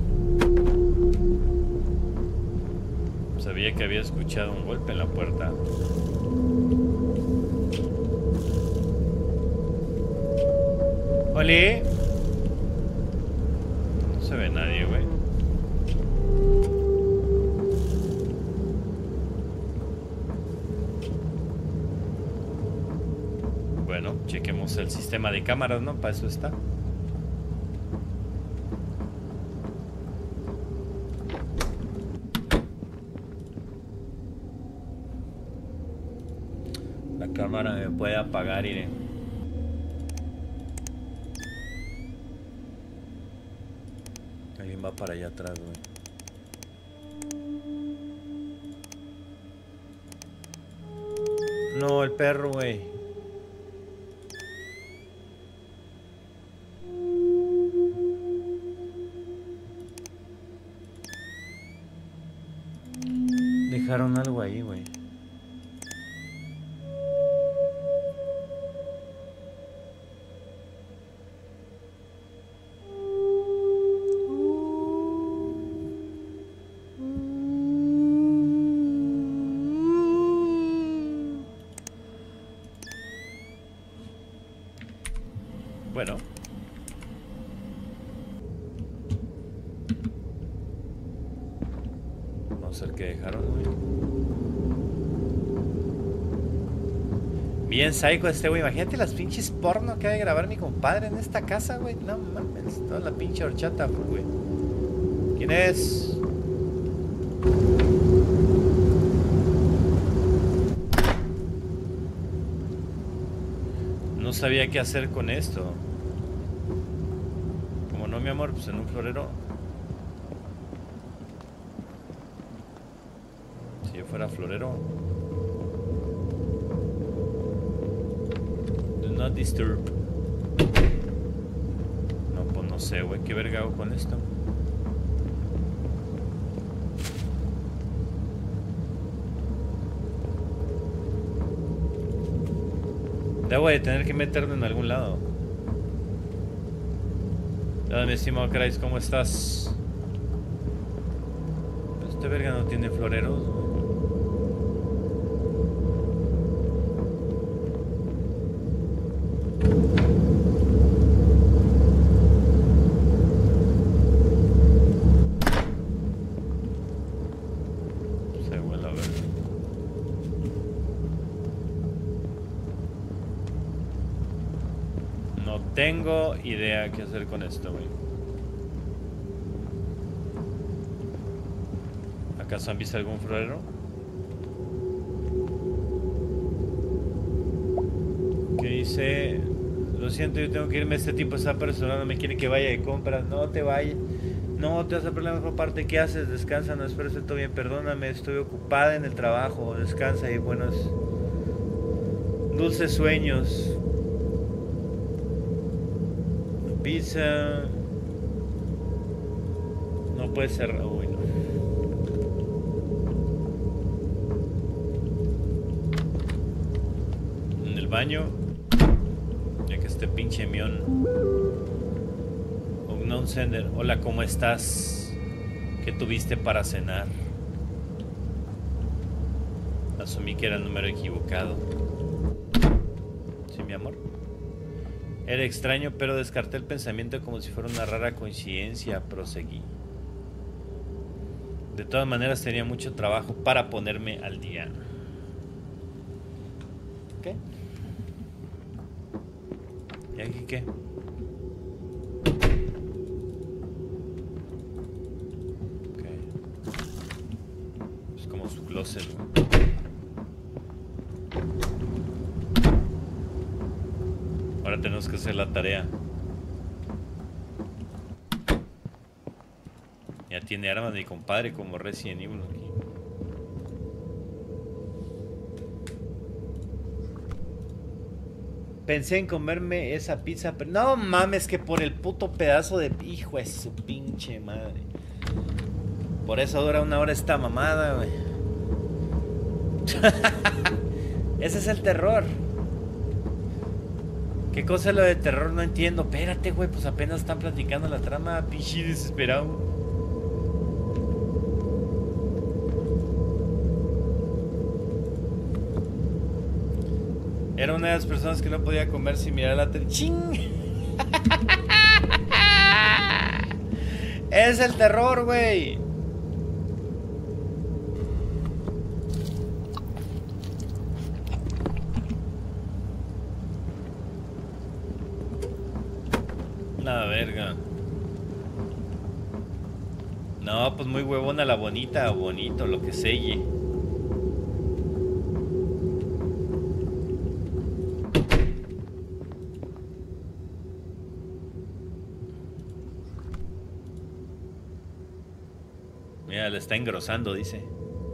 Sabía que había escuchado un golpe en la puerta. ¡Oli! No se ve nadie, güey. Bueno, chequemos el sistema de cámaras, ¿no? Para eso está. La cámara me puede apagar, iré. Alguien va para allá atrás, güey. No, el perro, güey. Dejaron algo ahí, güey. Bueno. pues el que dejaron, güey. Bien psycho este, güey. Imagínate las pinches porno que ha de grabar mi compadre en esta casa, güey. No mames, toda la pinche horchata, güey. ¿Quién es? No sabía qué hacer con esto. Como no, mi amor, pues en un florero. Si yo fuera florero. Do not disturb. No, pues no sé, güey. ¿Qué verga hago con esto? Debo de tener que meterme en algún lado. Hola, mi estimado Christ, ¿cómo estás? Este verga no tiene floreros. Se vuelve a ver. No tengo idea qué hacer con esto, güey. ¿Acaso han visto algún florero? ¿Qué dice? Lo siento, yo tengo que irme. Este tipo está apresurado, me quiere que vaya de compras. No te vayas. No te vas a perder la mejor parte. ¿Qué haces? Descansa, no espero esté todo bien. Perdóname, estoy ocupada en el trabajo. Descansa y buenos dulces sueños. Pizza. No puede ser. Uy, no. En el baño. Ya que este pinche mión. Unknown sender. Hola, ¿cómo estás? ¿Qué tuviste para cenar? Asumí que era el número equivocado. Sí, mi amor. Era extraño, pero descarté el pensamiento como si fuera una rara coincidencia. Proseguí. De todas maneras, tenía mucho trabajo para ponerme al día. ¿Qué? ¿Y aquí qué? Ok. Es como su closet, ¿no? Ahora tenemos que hacer la tarea. Ya tiene armas mi compadre como Resident Evil aquí. Pensé en comerme esa pizza, pero no mames, que por el puto pedazo de hijo de su pinche madre. Por eso dura una hora esta mamada, güey. Ese es el terror. ¿Qué cosa es lo de terror? No entiendo. Espérate, güey, pues apenas están platicando la trama. Pinche desesperado. Era una de las personas que no podía comer sin mirar la tele. ¡Ching! Es el terror, güey. La verga. No, pues muy huevona la bonita o bonito, lo que selle. Mira, le está engrosando, dice.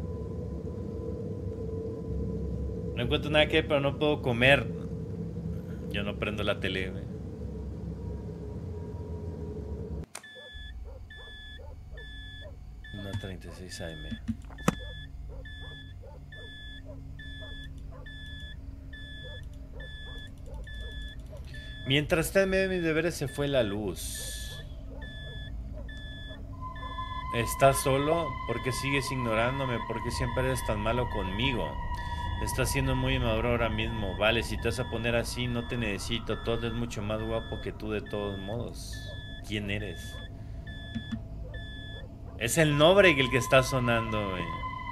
No encuentro nada que ver, pero no puedo comer. Yo no prendo la tele, güey. una treinta y seis A M. Mientras estaba en medio de mis deberes se fue la luz. ¿Estás solo? ¿Por qué sigues ignorándome? ¿Por qué siempre eres tan malo conmigo? Estás siendo muy inmaduro ahora mismo. Vale, si te vas a poner así, no te necesito. Todd es mucho más guapo que tú de todos modos. ¿Quién eres? Es el Nobreg el que está sonando, güey.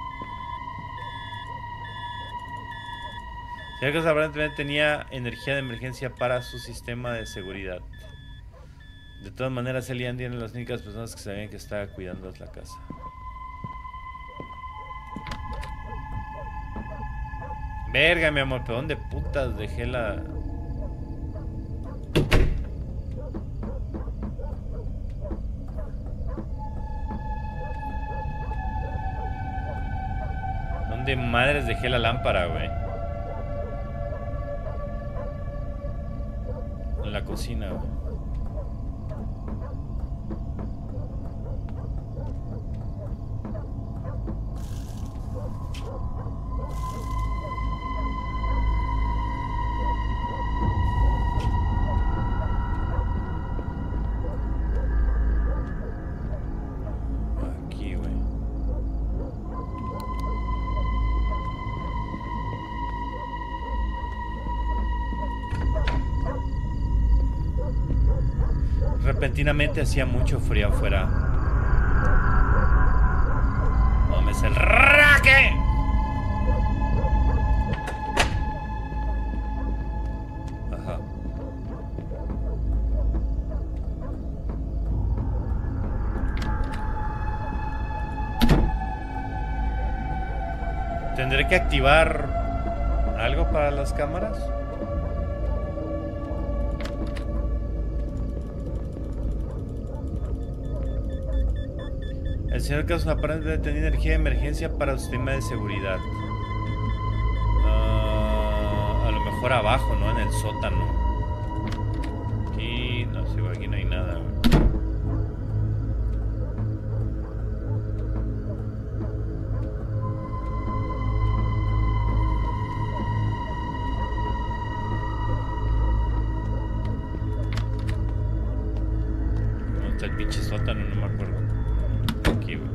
Cercas aparentemente tenía energía de emergencia para su sistema de seguridad. De todas maneras, él y Andy eran las únicas personas que sabían que estaba cuidando la casa. Verga, mi amor, pero ¿dónde putas dejé la...? ¿Dónde madres dejé la lámpara, güey? En la cocina, güey. Repentinamente hacía mucho frío afuera. ¡Mames el raque! Ajá. ¿Tendré que activar algo para las cámaras? El señor Casos aparentemente tenía energía de emergencia para su sistema de seguridad. Uh, a lo mejor abajo, ¿no? En el sótano. Aquí, no sé, aquí no hay nada, güey. ¿Dónde está el pinche sótano? No me acuerdo. Aquí, güey.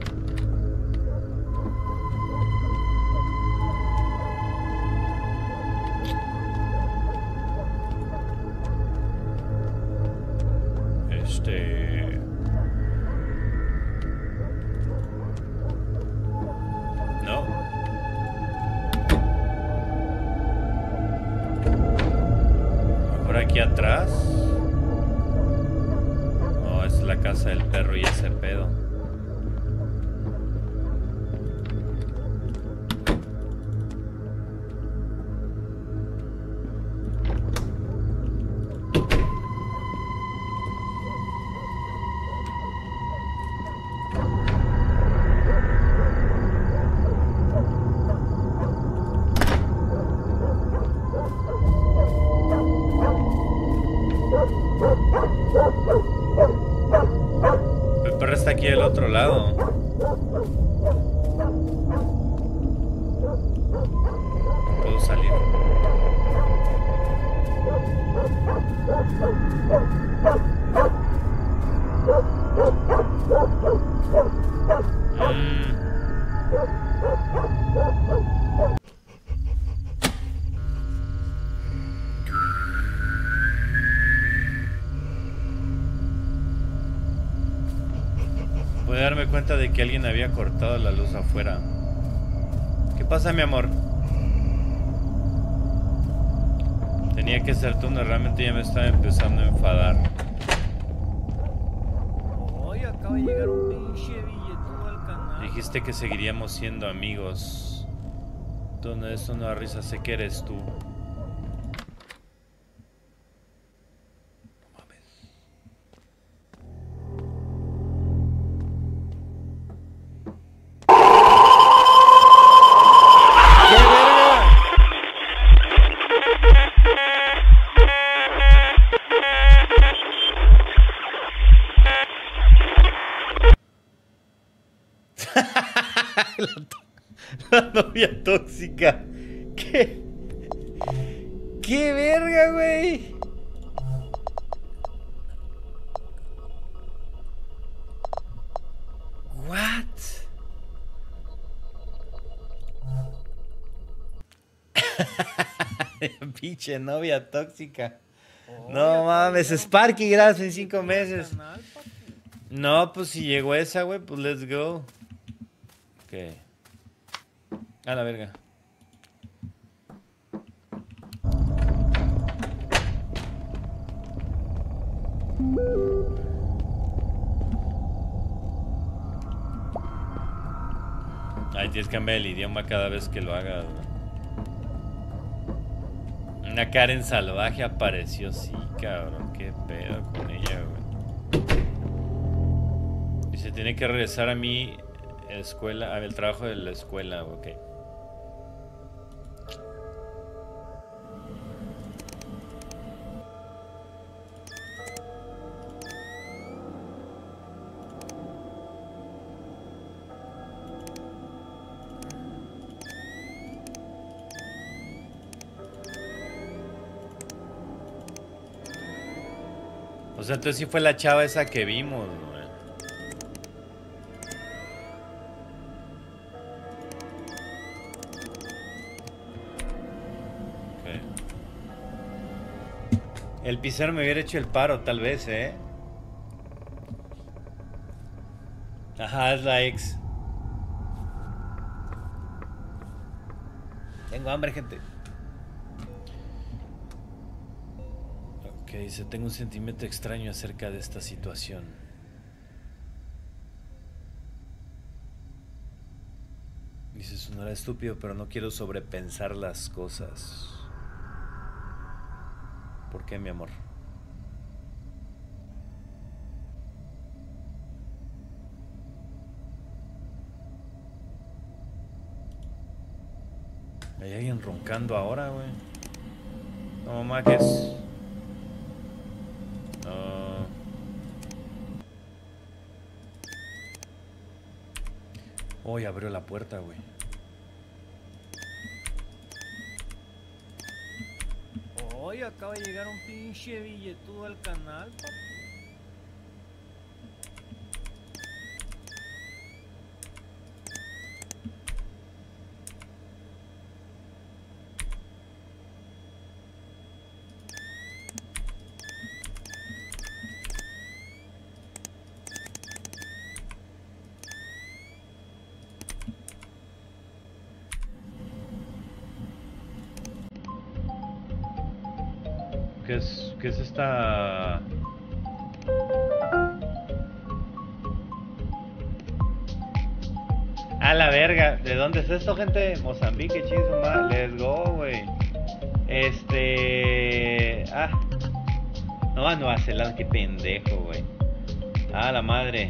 Este... No. Mejor aquí atrás. No, es la casa del perro y ese pedo. El perro está aquí del otro lado. No puedo salir. Mm. Pude darme cuenta de que alguien había cortado la luz afuera. ¿Qué pasa, mi amor? Tenía que ser tú, no, realmente ya me estaba empezando a enfadar. Hoy acaba de llegar un pinche billetudo al canal. Dijiste que seguiríamos siendo amigos. Donde eso no da risa, sé que eres tú. La novia tóxica. ¿Qué? ¿Qué verga, güey? What? Pinche novia tóxica. No mames, Sparky, gracias en cinco meses. Canal, papu. No, pues si llegó esa, güey, pues let's go. Ok. A la verga. Ay, tienes que cambiar el idioma cada vez que lo hagas, güey. Una Karen salvaje apareció, sí, cabrón. Qué pedo con ella, güey. Dice, tiene que regresar a mi escuela, a el trabajo de la escuela, ok. O sea, entonces sí fue la chava esa que vimos, güey. Okay. El pizzero me hubiera hecho el paro, tal vez, ¿eh? Ajá, es la ex. Tengo hambre, gente. Dice, tengo un sentimiento extraño acerca de esta situación. Dice, sonará estúpido, pero no quiero sobrepensar las cosas. ¿Por qué, mi amor? Hay alguien roncando ahora, güey. No, mamá, ¿qué es? Uh, Hoy abrió la puerta, güey. Hoy acaba de llegar un pinche billetudo al canal, papá. ¿Qué es, qué es esta? A la verga, ¿de dónde es esto, gente? Mozambique, chisma, let's go, güey. Este... Ah. No, Nueva Zelanda, qué pendejo, güey. Ah, la madre.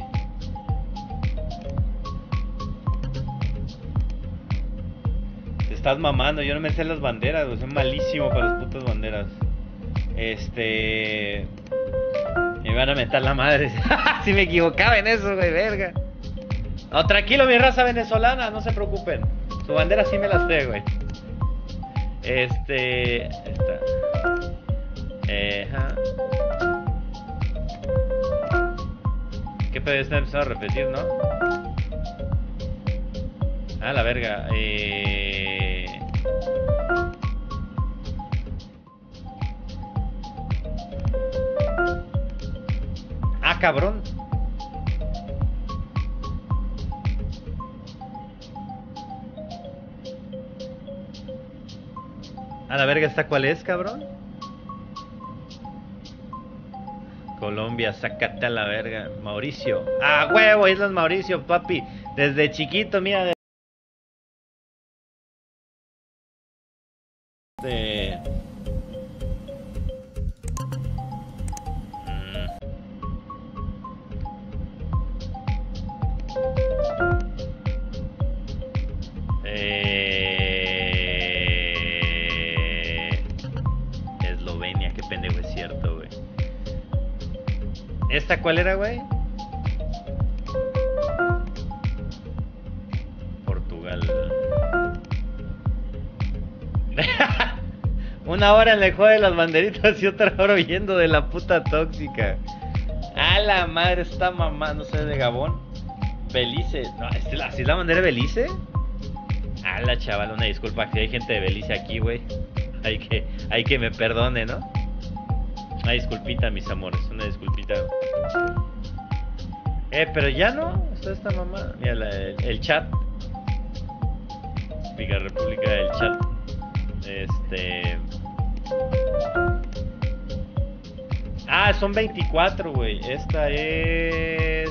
Te estás mamando, yo no me sé las banderas, güey. Soy malísimo para las putas banderas. Este... Me van a meter la madre. Si me equivocaba en eso, güey, verga. No, tranquilo, mi raza venezolana, no se preocupen. Su bandera sí me la sé, güey. Este... Esta. Eh, ja. ¿Qué pedo? Está empezando a repetir, ¿no? Ah, la verga. Eh... Ah, cabrón. A la verga, ¿esta cuál es, cabrón? Colombia, sácate a la verga. Mauricio. Ah, huevo, Islas Mauricio, papi. Desde chiquito, mira. De... de... Eh... Eslovenia, qué pendejo, es cierto, güey. ¿Esta cuál era, güey? Portugal. Una hora en el juego de las banderitas y otra hora huyendo de la puta tóxica. A la madre, esta mamá, no sé, de Gabón. Belice. No, ¿así es la bandera de Belice? A la chaval, una disculpa, si hay gente de Belice aquí, güey. Hay que, hay que me perdone, ¿no? Una disculpita, mis amores, una disculpita. Eh, pero ya no. Está esta mamá. Mira, la- el, el chat. Pica República del chat. Este. Ah, son veinticuatro, güey. Esta es.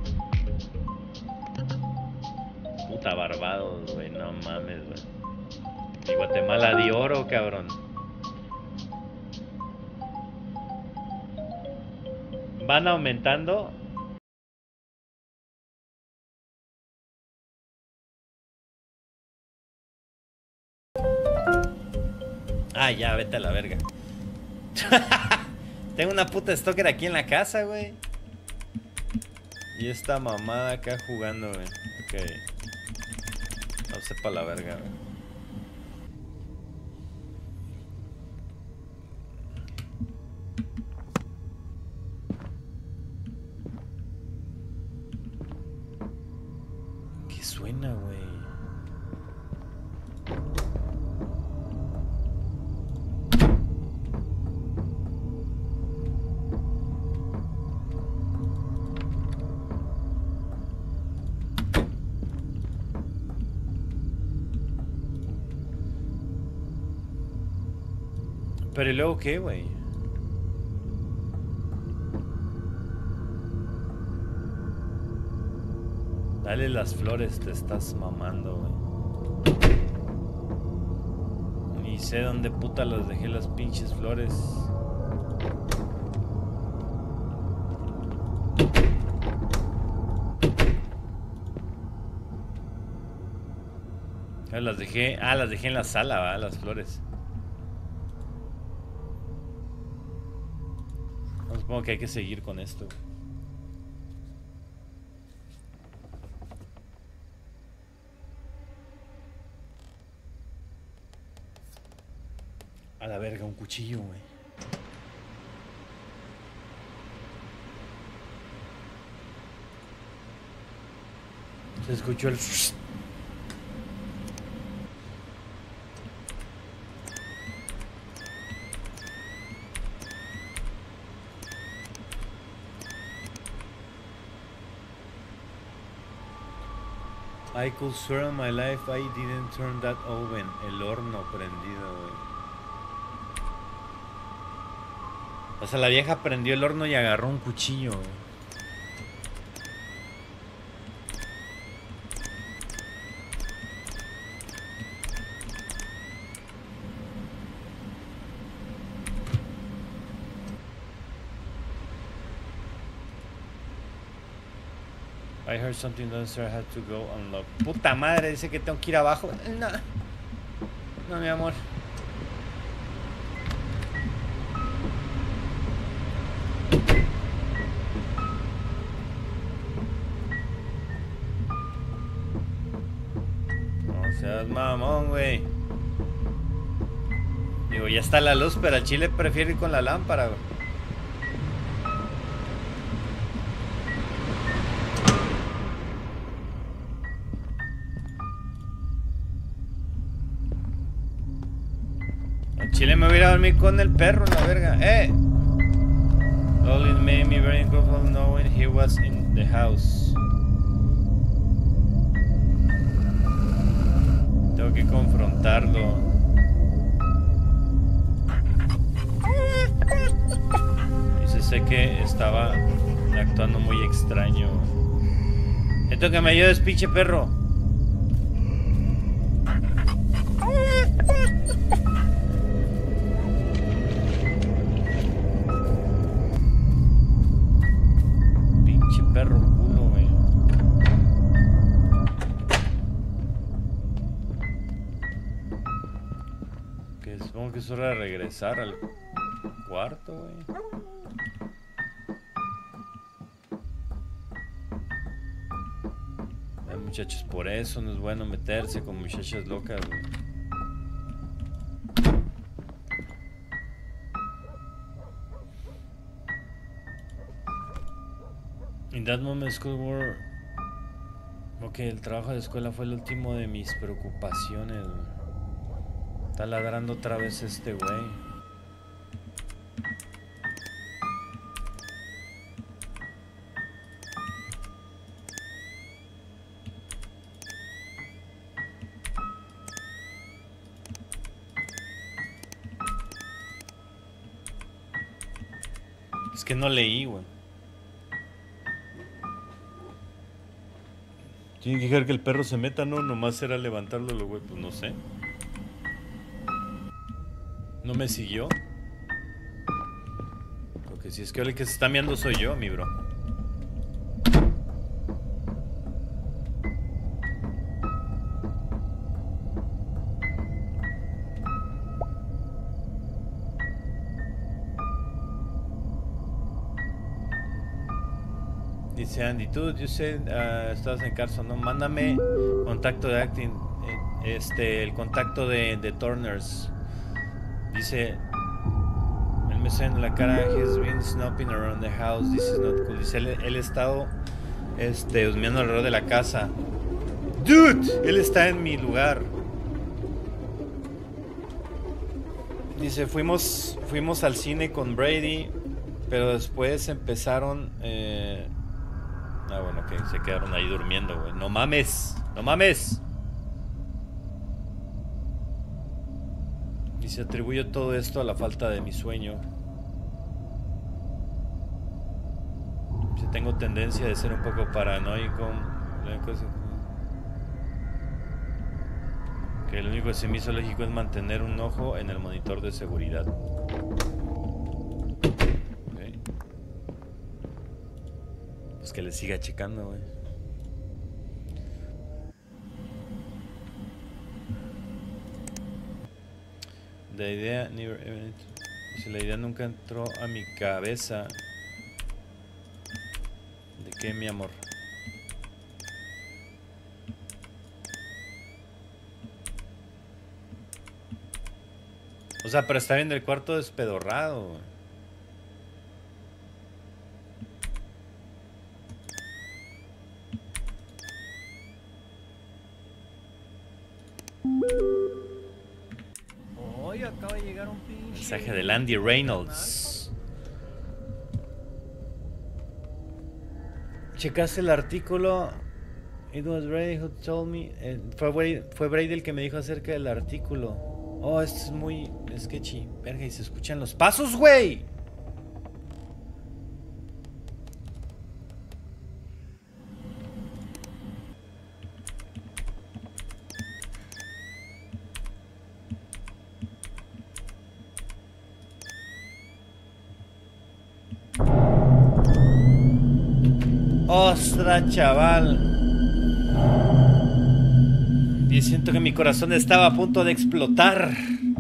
Puta Barbados, güey. No mames, güey. Y Guatemala de oro, cabrón. Van aumentando. Ah, ya, vete a la verga. Tengo una puta stalker aquí en la casa, güey. Y esta mamada acá jugando, güey. Ok. No sepa la verga, güey. ¿Qué suena, güey? Pero ¿y luego qué, güey? Dale las flores, te estás mamando, güey. Ni sé dónde puta los dejé las pinches flores. Ah, las dejé, ah, las dejé en la sala, ¿va? Las flores. No, supongo que hay que seguir con esto. A la verga, un cuchillo, güey. Se escuchó el... I could swear on my life I didn't turn that oven. El horno prendido, güey. O sea, la vieja prendió el horno y agarró un cuchillo, güey. I heard something downstairs, I had to go unlock. Puta madre, dice que tengo que ir abajo. No, no, mi amor. No seas mamón, güey. Digo, ya está la luz, pero al chile prefiero ir con la lámpara, güey. Chile me voy a ir a dormir con el perro, la verga. ¡Eh! All it made me very uncomfortable knowing he was in the house. Tengo que confrontarlo. Dice, sé que estaba actuando muy extraño. Esto que me ayudes, pinche perro. Perro culo, güey. Que supongo que es hora de regresar al cuarto, güey. Ay, muchachos, por eso no es bueno meterse con muchachas locas, güey. In that moment, school work. Ok, el trabajo de escuela fue el último de mis preocupaciones, güey. Está ladrando otra vez este güey. Es que no leí, güey. Tiene que dejar que el perro se meta, ¿no? Nomás era levantarlo, güey. Pues no sé. ¿No me siguió? Porque si es que el que se está meando soy yo, mi bro. Dice Andy, tú, yo sé, uh, estás en Carson, no, mándame contacto de acting, eh, este, el contacto de, de Turners. Dice, él me suena en la cara, he's been snooping around the house, this is not cool. Dice, él, él ha estado, este, husmeando alrededor de la casa. Dude, él está en mi lugar. Dice, fuimos, fuimos al cine con Brady, pero después empezaron, eh... ah, bueno, que se quedaron ahí durmiendo, güey. No mames, no mames. Y se atribuye todo esto a la falta de mi sueño. Si tengo tendencia de ser un poco paranoico. Que lo único que se me hizo lógico es mantener un ojo en el monitor de seguridad. Pues que le siga checando, güey. La idea, si la idea nunca entró a mi cabeza. ¿De qué, mi amor? O sea, pero está viendo el cuarto despedorrado, güey. Hoy acaba de llegar un pinche mensaje de Andy Reynolds. ¿Checaste el artículo? It was Brady who told me. Eh, fue, Brady, fue Brady el que me dijo acerca del artículo. Oh, esto es muy sketchy. Verga, y se escuchan los pasos, güey. ¡Ostras, chaval! Y siento que mi corazón estaba a punto de explotar.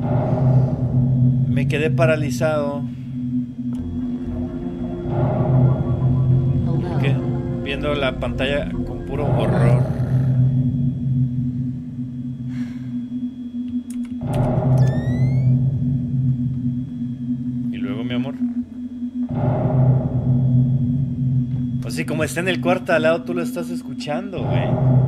Me quedé paralizado. ¿Qué? Viendo la pantalla con puro horror. ¿Y luego, mi amor? Así como está en el cuarto al lado, tú lo estás escuchando, güey.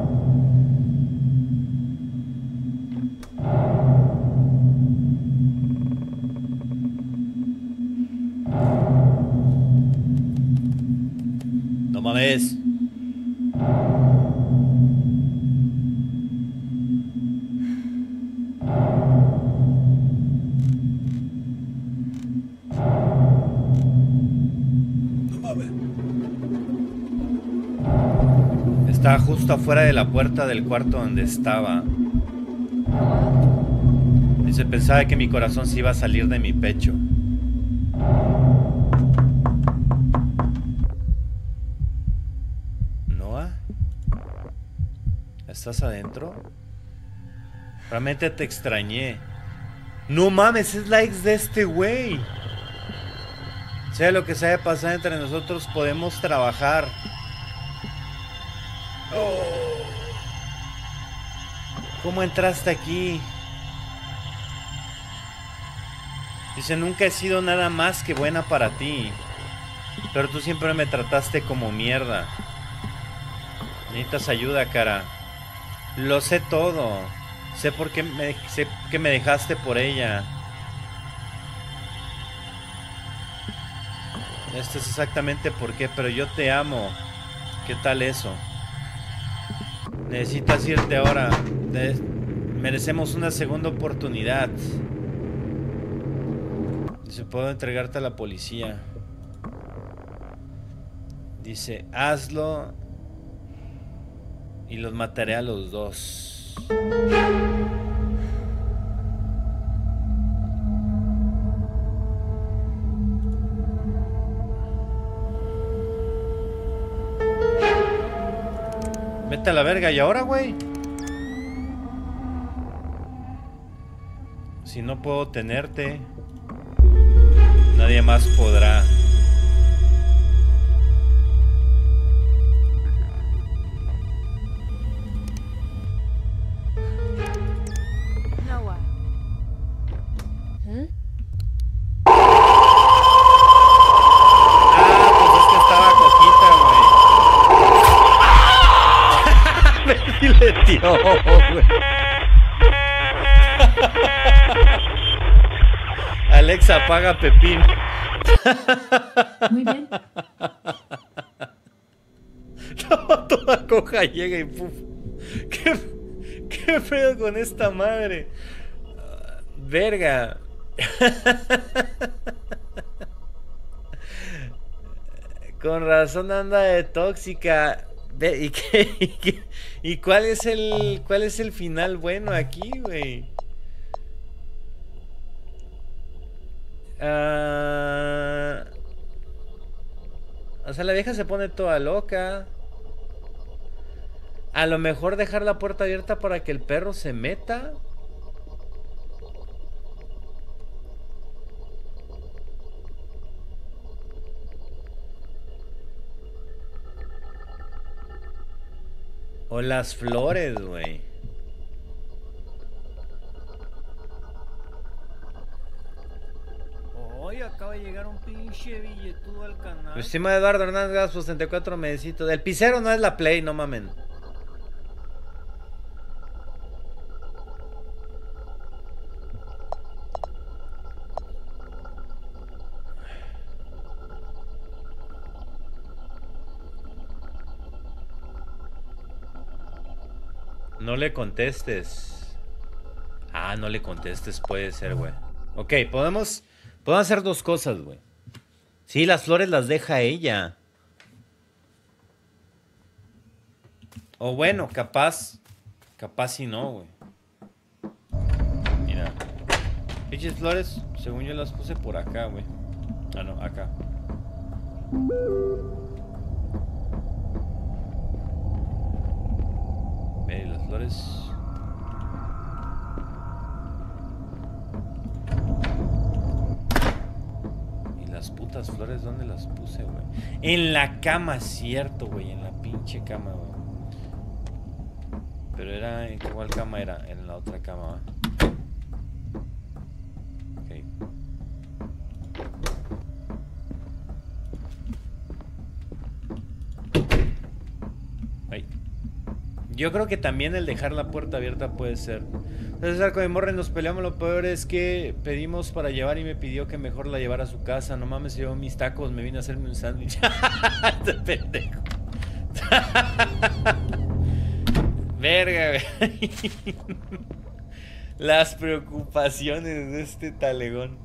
No mames. Estaba justo afuera de la puerta del cuarto donde estaba. Y se pensaba que mi corazón se iba a salir de mi pecho. ¿Noah? ¿Estás adentro? Realmente te extrañé. No mames, es la ex de este güey. Sea lo que sea de pasar entre nosotros, podemos trabajar. ¿Cómo entraste aquí? Dice, nunca he sido nada más que buena para ti, pero tú siempre me trataste como mierda. Necesitas ayuda, cara. Lo sé todo. Sé por qué me, sé que me dejaste por ella. Esto es exactamente por qué, pero yo te amo. ¿Qué tal eso? Necesitas irte ahora. De- merecemos una segunda oportunidad. Si puedo entregarte a la policía. Dice, hazlo y los mataré a los dos. Vete a la verga. ¿Y ahora, güey? Si no puedo tenerte, nadie más podrá. Noah. ¿Mm? Ah, pues es que estaba coquita, güey. Me fileteó, güey. Alexa, apaga Pepín. Muy bien. No, toda coja llega y puf. ¿Qué, qué pedo con esta madre? Uh, verga. Con razón anda de tóxica. Ve, ¿Y, qué, y, qué, ¿Y cuál es el cuál es el final bueno aquí, güey? Uh, o sea, la vieja se pone toda loca. A lo mejor dejar la puerta abierta para que el perro se meta. O las flores, güey. Hoy acaba de llegar un pinche billetudo al canal. Estima Eduardo Hernández Gas, sesenta y cuatro medecitos. El pisero no es la Play, no mamen. No le contestes. Ah, no le contestes, puede ser, güey. Ok, podemos, podemos hacer dos cosas, güey. Sí, las flores las deja ella. O bueno, capaz. Capaz si no, güey. Mira. Pinches flores, según yo las puse por acá, güey. Ah, no, acá. Ve, las flores. Y las putas flores, ¿dónde las puse, güey? En la cama, cierto, güey. En la pinche cama, güey. Pero era... ¿En cuál cama era? En la otra cama, ¿va? Ok. Ahí. Yo creo que también el dejar la puerta abierta puede ser. Entonces, Arco de Morren, nos peleamos. Lo peor es que pedimos para llevar y me pidió que mejor la llevara a su casa. No mames, se llevó mis tacos, me vine a hacerme un sándwich. Este pendejo. Verga, güey. Las preocupaciones de este talegón.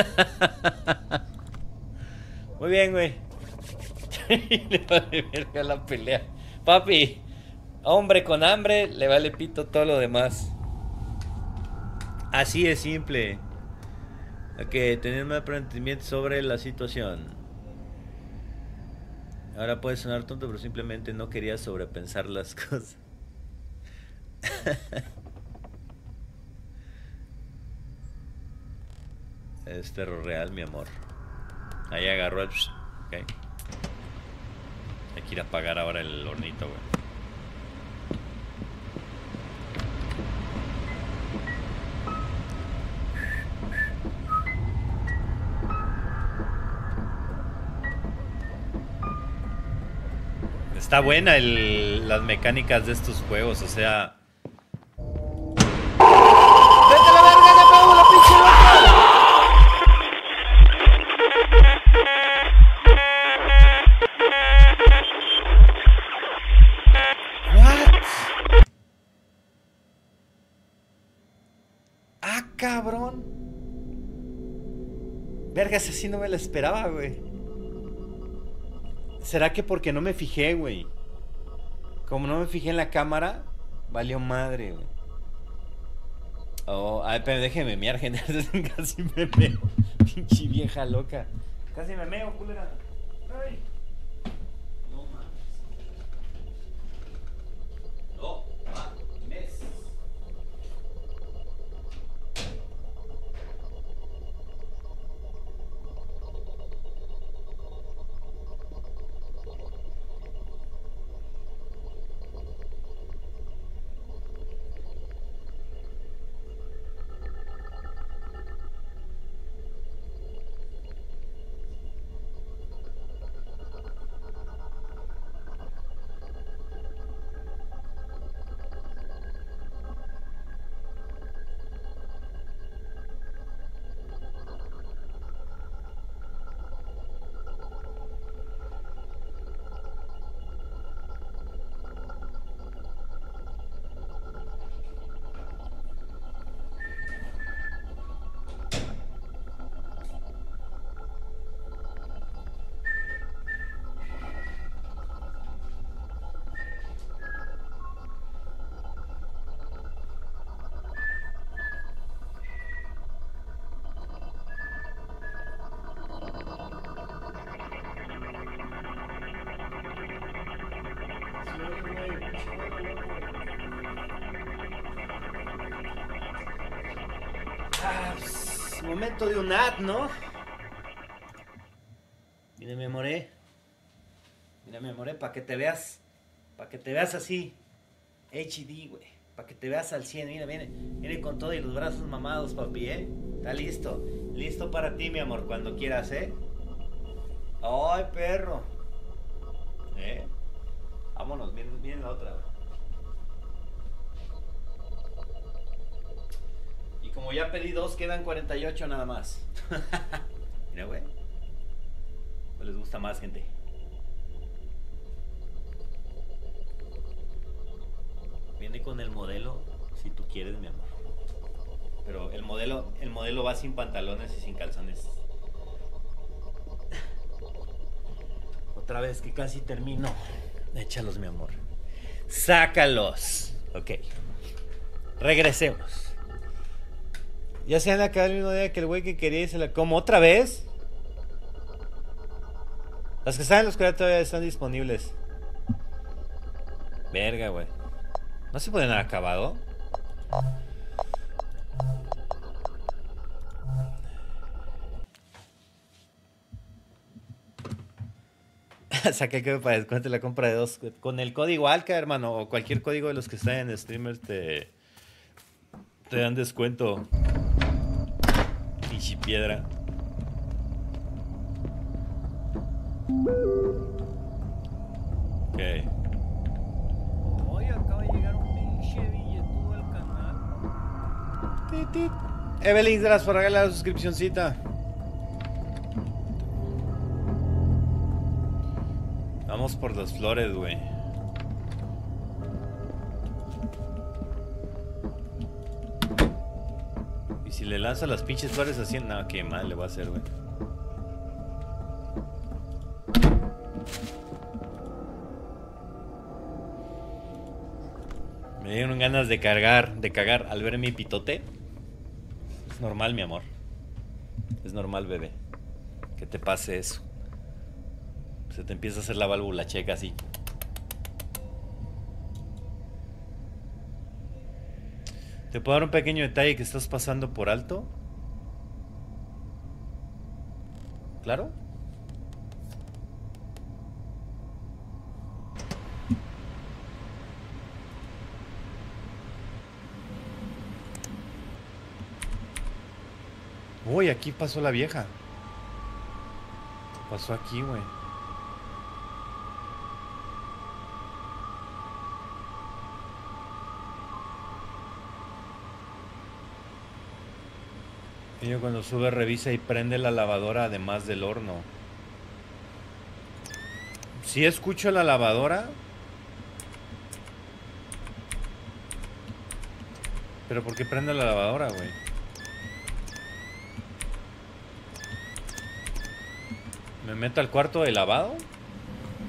Muy bien, güey. Le vale verga la pelea. Papi, hombre con hambre, le vale pito todo lo demás. Así es simple. Hay que tener más aprendizaje sobre la situación. Ahora puede sonar tonto, pero simplemente no quería sobrepensar las cosas. Es terror real, mi amor. Ahí agarró el... Okay. Hay que ir a apagar ahora el hornito, güey. Está buena el, las mecánicas de estos juegos, o sea... ¡Vete a la verga, ya pegó la pinche loca! What? Ah, cabrón. Vergas, así no me la esperaba, güey. ¿Será que porque no me fijé, güey? Como no me fijé en la cámara, valió madre, güey. Oh, ay, pero déjeme mear, gente. Casi me meo. Pinche vieja loca. Casi me meo, culera. Ay. No mames. No mames. Ah, pues, momento de un ad, ¿no? Mira, me amoré. Mira, me amoré, para que te veas. Para que te veas así. H D, güey. Para que te veas al cien. Mira, viene. Viene con todo y los brazos mamados, papi, ¿eh? Está listo. Listo para ti, mi amor, cuando quieras, ¿eh? Ay, perro. ¿Eh? Vámonos, miren, miren la otra. Y como ya pedí dos, quedan cuarenta y ocho nada más. Mira, güey. ¿No les gusta más, gente? Viene con el modelo, si tú quieres, mi amor. Pero el modelo, el modelo va sin pantalones y sin calzones. Otra vez que casi termino. Échalos, mi amor. Sácalos. Ok. Regresemos. Ya se han acabado el mismo día que el güey que quería y se la como. ¿Otra vez? Las que están en los que todavía están disponibles. Verga, güey. ¿No se pueden haber acabado? Saqué que para descuento la compra de dos. Con el código Alca, hermano, o cualquier código de los que están en streamers te, te dan descuento. Pinche piedra. Ok. Hoy acaba de llegar un pinche billetudo al canal. Tit, tit. Evelyn, gracias por regalar la suscripcióncita. Vamos por las flores, güey. Y si le lanzo las pinches flores así, no, qué mal le va a hacer, güey. Me dieron ganas de cargar, de cagar al ver mi pitote. Es normal, mi amor. Es normal, bebé, que te pase eso. Se te empieza a hacer la válvula checa así. ¿Te puedo dar un pequeño detalle que estás pasando por alto? ¿Claro? Uy, aquí pasó la vieja. Pasó aquí, güey. Ella cuando sube revisa y prende la lavadora además del horno. Sí escucho la lavadora. Pero ¿por qué prende la lavadora, güey? ¿Me meto al cuarto de lavado?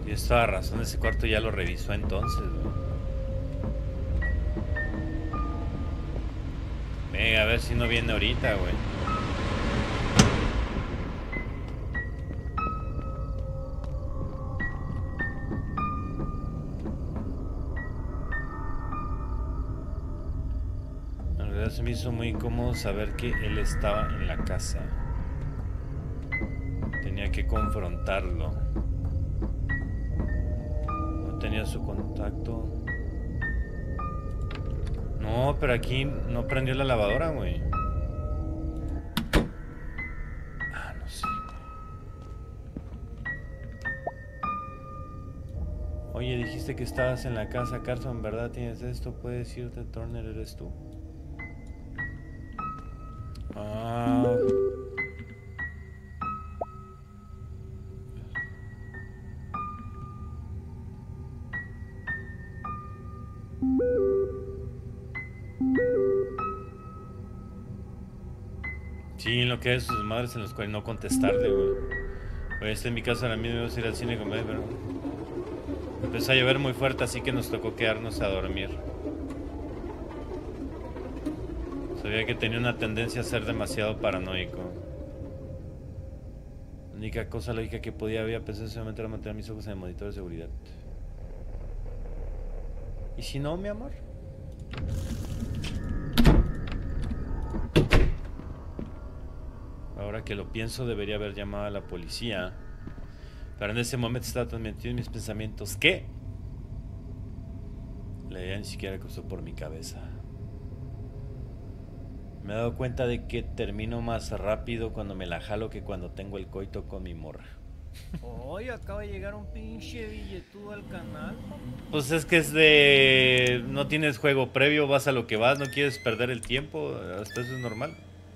Tienes toda razón, ese cuarto ya lo revisó entonces, güey. Venga, a ver si no viene ahorita, güey. En realidad se me hizo muy incómodo saber que él estaba en la casa. Tenía que confrontarlo. No tenía su contacto. No, pero aquí no prendió la lavadora, güey. Ah, no sé. Oye, dijiste que estabas en la casa, Carson, ¿verdad? ¿Tienes esto? ¿Puedes irte, Turner? ¿Eres tú? Ah... Sí, lo que es sus madres en los cuales no contestarle, güey. Oye, este en mi casa ahora mismo íbamos a ir al cine con él, pero empezó a llover muy fuerte, así que nos tocó quedarnos a dormir. Sabía que tenía una tendencia a ser demasiado paranoico. La única cosa lógica que podía había pensado en ese momento era mantener mis ojos en el monitor de seguridad. ¿Y si no, mi amor? Ahora que lo pienso, debería haber llamado a la policía. Pero en ese momento estaba tan metido en mis pensamientos que la idea ni siquiera cruzó por mi cabeza. Me he dado cuenta de que termino más rápido cuando me la jalo que cuando tengo el coito con mi morra. Oye, acaba de llegar un pinche billetudo al canal. Pues es que es de... no tienes juego previo, vas a lo que vas, no quieres perder el tiempo, hasta eso es normal.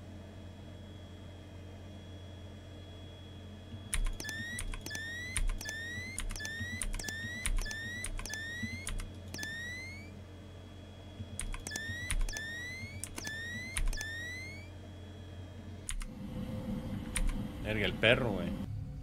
Verga, el perro, güey.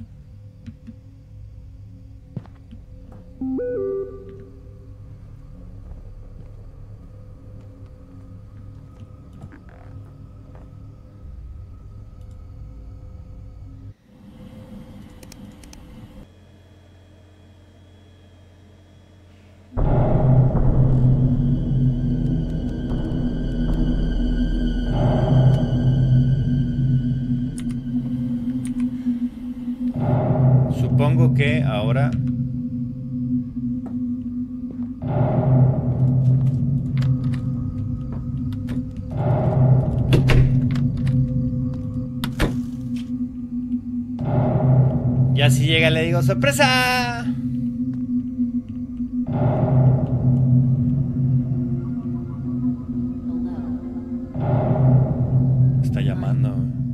Supongo que ahora... Ya si llega le digo ¡sorpresa! Está llamando.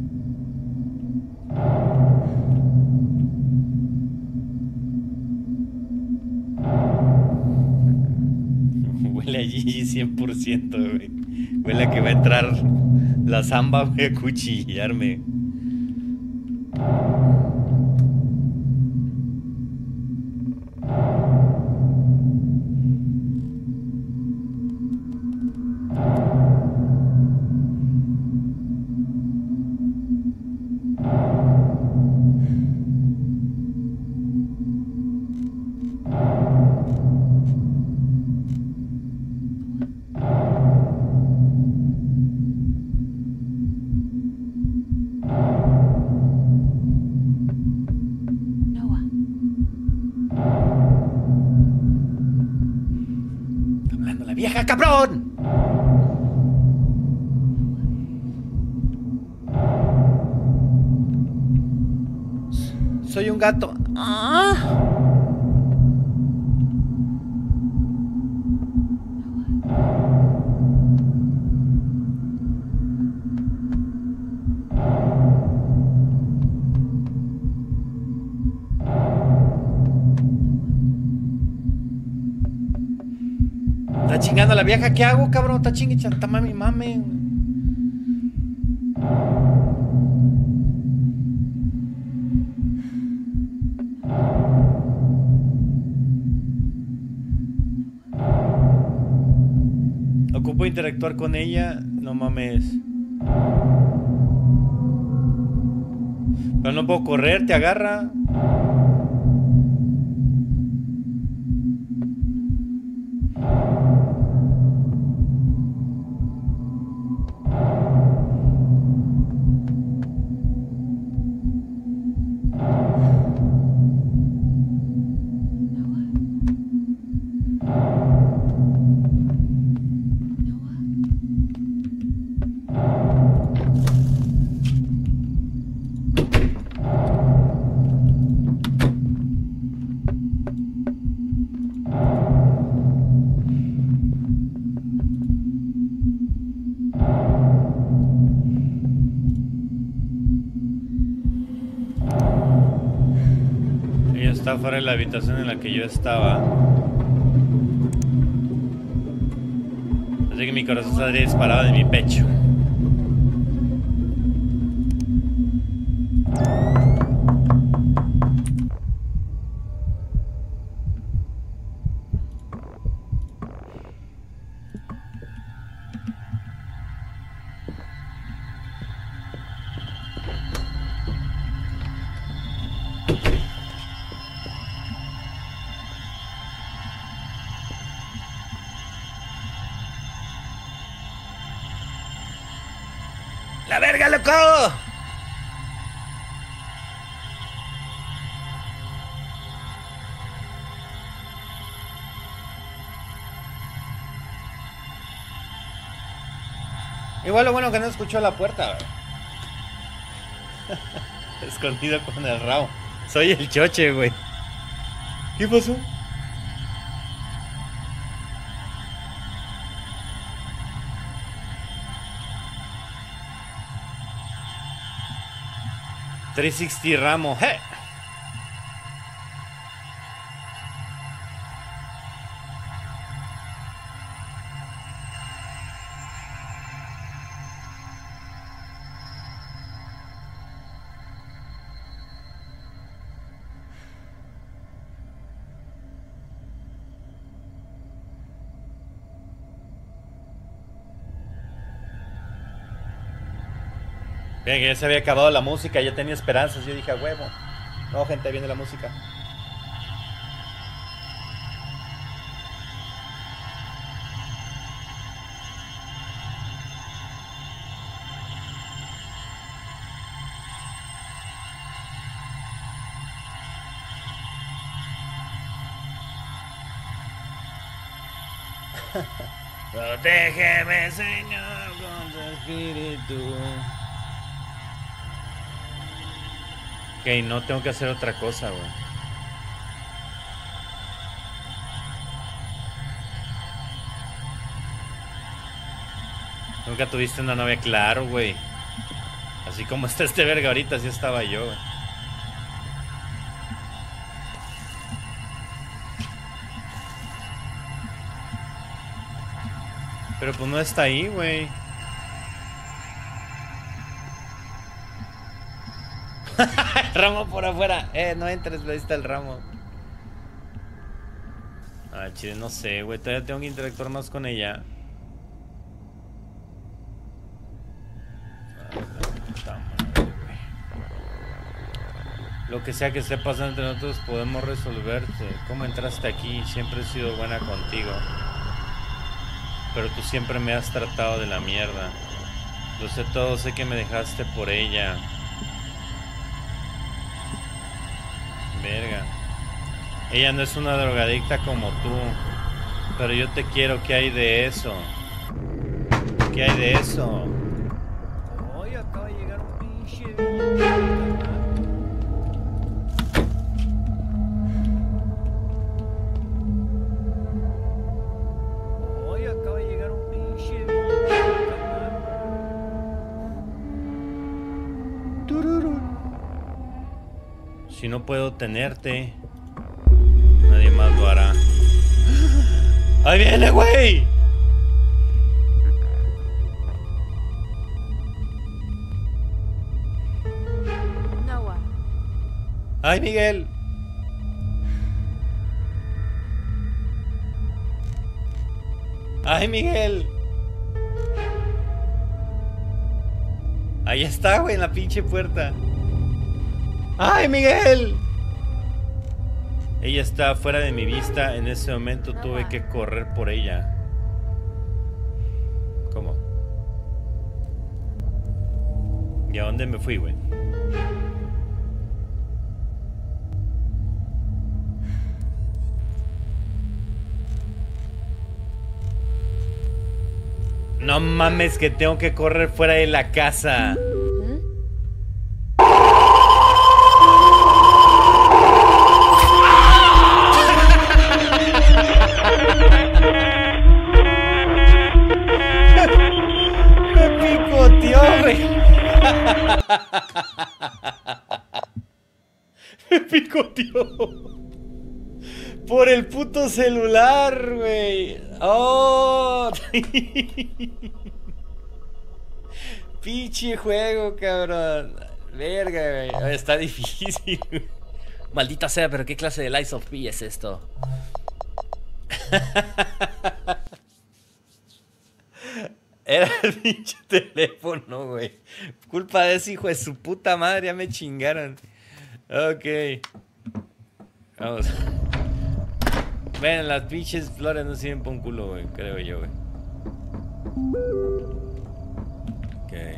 Huele allí cien por ciento, güey. Huele a que va a entrar la zamba, voy a cuchillarme. ¡Vieja cabrón! Soy un gato. ¡Ah! Está chingando a la vieja, ¿qué hago, cabrón? Está chingue, chanta, mami, mame. interactuar con ella. No mames. Pero no puedo correr, te agarra. Está fuera de la habitación en la que yo estaba. Así que mi corazón saldría disparado de mi pecho. ¡La verga, loco! Igual lo bueno que no escuchó la puerta. Escondido con el rabo. Soy el choche, güey. ¿Qué pasó? trescientos sesenta Ramo. ¡Hey! Bien, que ya se había acabado la música, ya tenía esperanzas. Yo dije, a huevo. No, gente, viene la música. Protégeme, Señor, con tu espíritu. Ok, no tengo que hacer otra cosa, güey. Nunca tuviste una novia, claro, güey. Así como está este verga ahorita, así estaba yo, güey. Pero pues no está ahí, güey. Ramo por afuera. Eh, no entres, ahí está el ramo. Ah, chile, no sé, güey. Todavía tengo que interactuar más con ella. Lo que sea que esté pasando entre nosotros podemos resolverte. ¿Cómo entraste aquí? Siempre he sido buena contigo. Pero tú siempre me has tratado de la mierda. Lo sé todo, sé que me dejaste por ella. Verga. Ella no es una drogadicta como tú. Pero yo te quiero. ¿Qué hay de eso? ¿Qué hay de eso? Hoy acaba de llegar un pinche billete. Hoy acaba de llegar un pinche billete. Tururú. Si no puedo tenerte, nadie más lo hará. ¡Ahí viene, güey! Noah. ¡Ay, Miguel! ¡Ay, Miguel! Ahí está, güey, en la pinche puerta. ¡Ay, Miguel! Ella está fuera de mi vista. En ese momento tuve que correr por ella. ¿Cómo? ¿Y a dónde me fui, güey? No mames, que tengo que correr fuera de la casa. Me picoteó, güey. Me picoteó. Por el puto celular, güey. Oh. Pinche juego, cabrón. Verga, güey. Está difícil. Maldita sea, pero ¿qué clase de Lies of P es esto? Era el pinche teléfono, güey. Culpa de ese hijo de su puta madre, ya me chingaron. Ok. Vamos. Ven, las pinches flores no sirven para un culo, güey, creo yo, güey. Ok.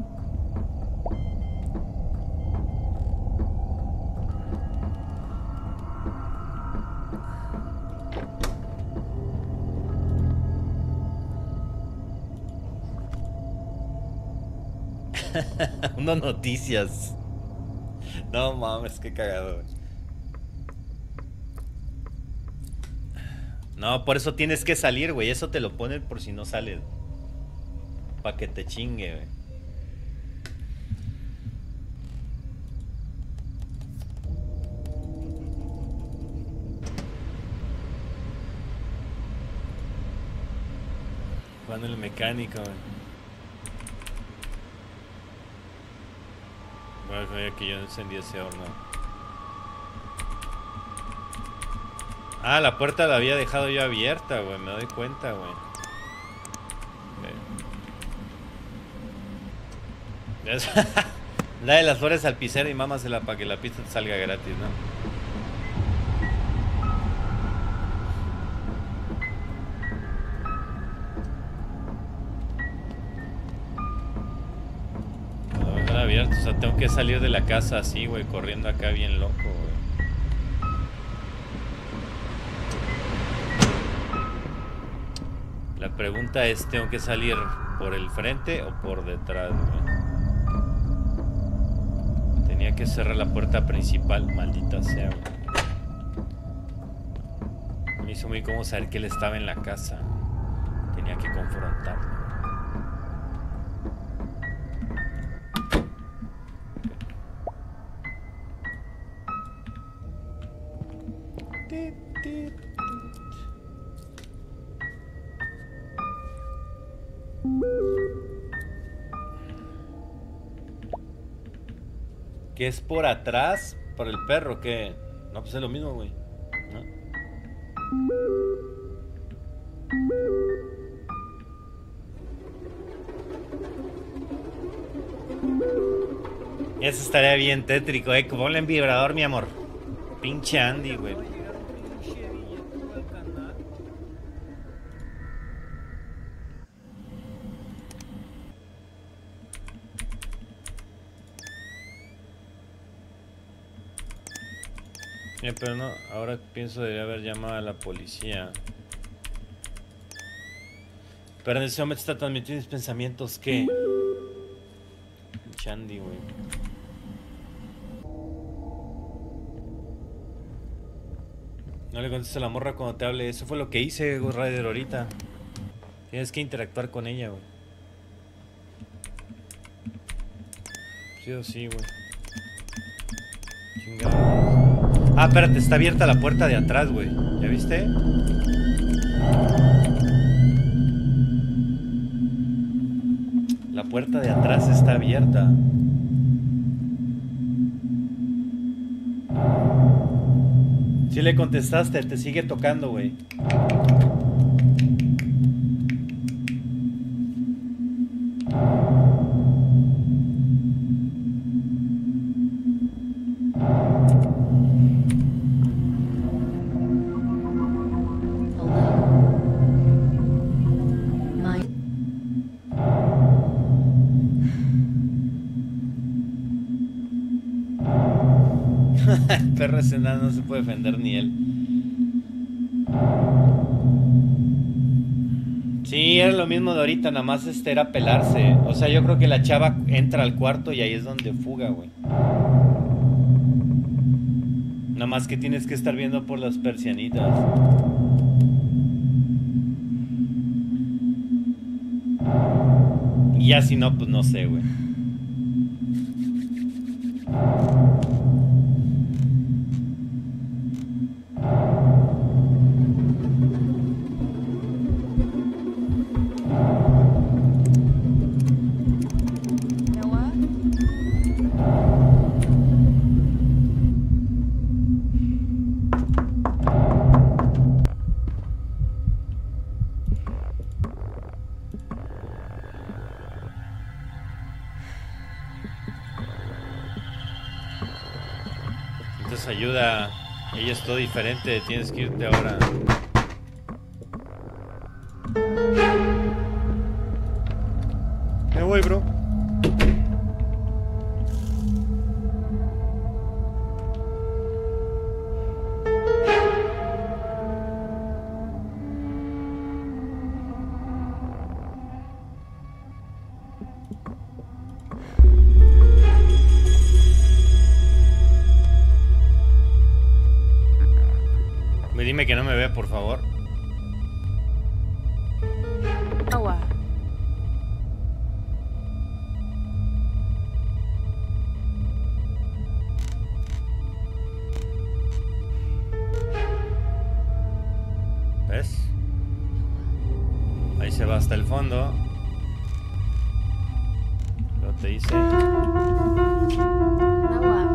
Unas noticias. No mames, qué cagado, güey. No, por eso tienes que salir, güey. Eso te lo ponen por si no sales. Pa' que te chingue, güey. Jugando el mecánico, güey. Bueno, sabía que yo encendí ese horno. Ah, la puerta la había dejado yo abierta, güey. Me doy cuenta, güey. Okay. La de las flores al pizzero y mámasela para que la pizza te salga gratis, ¿no? Lo voy a dejar abierto, o sea, tengo que salir de la casa así, güey, corriendo acá bien loco, güey. La pregunta es, ¿tengo que salir por el frente o por detrás, güey? Tenía que cerrar la puerta principal, maldita sea, güey. Me hizo muy cómodo saber que él estaba en la casa. Tenía que confrontarlo. ¿Qué es por atrás? ¿Por el perro? ¿Qué? No, pues es lo mismo, güey. ¿No? Eso estaría bien tétrico, eh. Ponle en vibrador, mi amor. Pinche Andy, güey. Eh, pero no, ahora pienso debería haber llamado a la policía. Pero en ese momento está transmitiendo mis pensamientos, ¿qué? Chandy, güey. No le contestes a la morra cuando te hable. Eso fue lo que hice, Ghost Rider, ahorita. Tienes que interactuar con ella, güey. Sí o sí, güey. Chingada. Ah, espérate, está abierta la puerta de atrás, güey. ¿Ya viste? La puerta de atrás está abierta. Si le contestaste, te sigue tocando, güey. perro ese nada no se puede defender ni él. Sí, era lo mismo de ahorita, nada más este era pelarse. O sea, yo creo que la chava entra al cuarto y ahí es donde fuga, güey. Nada más que tienes que estar viendo por las persianitas. Y ya si no, pues no sé, güey. Noah? Entonces ayuda. Ella es todo diferente. Tienes que irte ahora. Me voy, bro. Me dime que no me ve, por favor. Noah. ¿Ves? Ahí se va hasta el fondo. Lo te hice. Noah.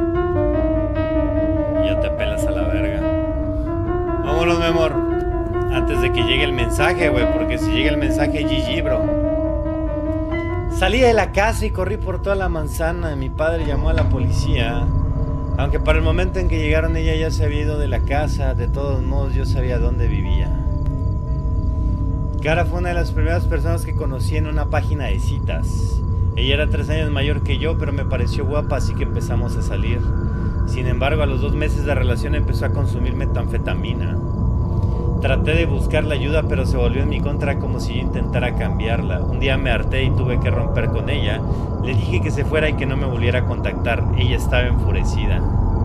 Y ya te pelas a la verga. Vámonos, mi amor. Antes de que llegue el mensaje, güey. Porque si llega el mensaje, G G, bro. Salí de la casa y corrí por toda la manzana. Mi padre llamó a la policía. Aunque para el momento en que llegaron ella ya se había ido de la casa. De todos modos yo sabía dónde vivía. Cara fue una de las primeras personas que conocí en una página de citas. Ella era tres años mayor que yo, pero me pareció guapa, así que empezamos a salir. Sin embargo, a los dos meses de relación empezó a consumir metanfetamina. Traté de buscar la ayuda, pero se volvió en mi contra como si yo intentara cambiarla. Un día me harté y tuve que romper con ella. Le dije que se fuera y que no me volviera a contactar. Ella estaba enfurecida.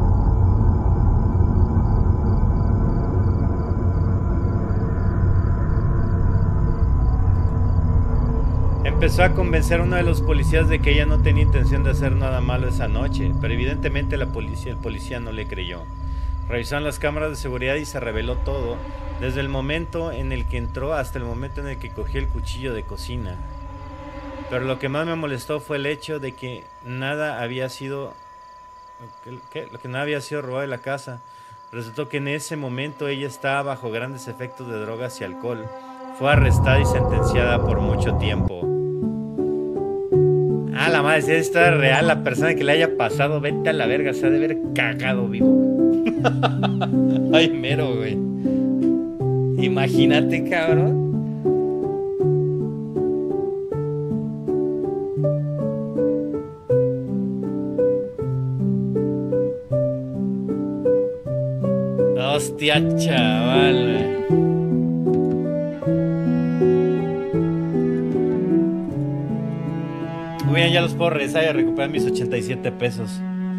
Empezó a convencer a uno de los policías de que ella no tenía intención de hacer nada malo esa noche, pero evidentemente la policía, el policía no le creyó. Revisaron las cámaras de seguridad y se reveló todo, desde el momento en el que entró hasta el momento en el que cogió el cuchillo de cocina. Pero lo que más me molestó fue el hecho de que nada había sido, ¿qué? Lo que nada había sido robado de la casa. Resultó que en ese momento ella estaba bajo grandes efectos de drogas y alcohol. Fue arrestada y sentenciada por mucho tiempo. Ah, la madre, si esto es real, la persona que le haya pasado, vete a la verga, se ha de haber cagado vivo. Ay, mero, güey. Imagínate, cabrón. Hostia, chaval, güey. Muy bien, ya los puedo regresar y recuperar mis ochenta y siete pesos.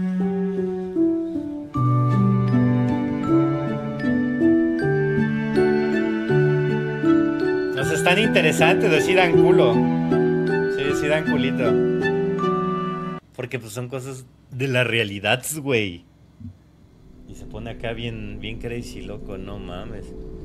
No sé, están interesantes, de sí dan culo. Sí, sí dan culito. Porque pues son cosas de la realidad, güey. Y se pone acá bien, bien crazy, loco, no mames.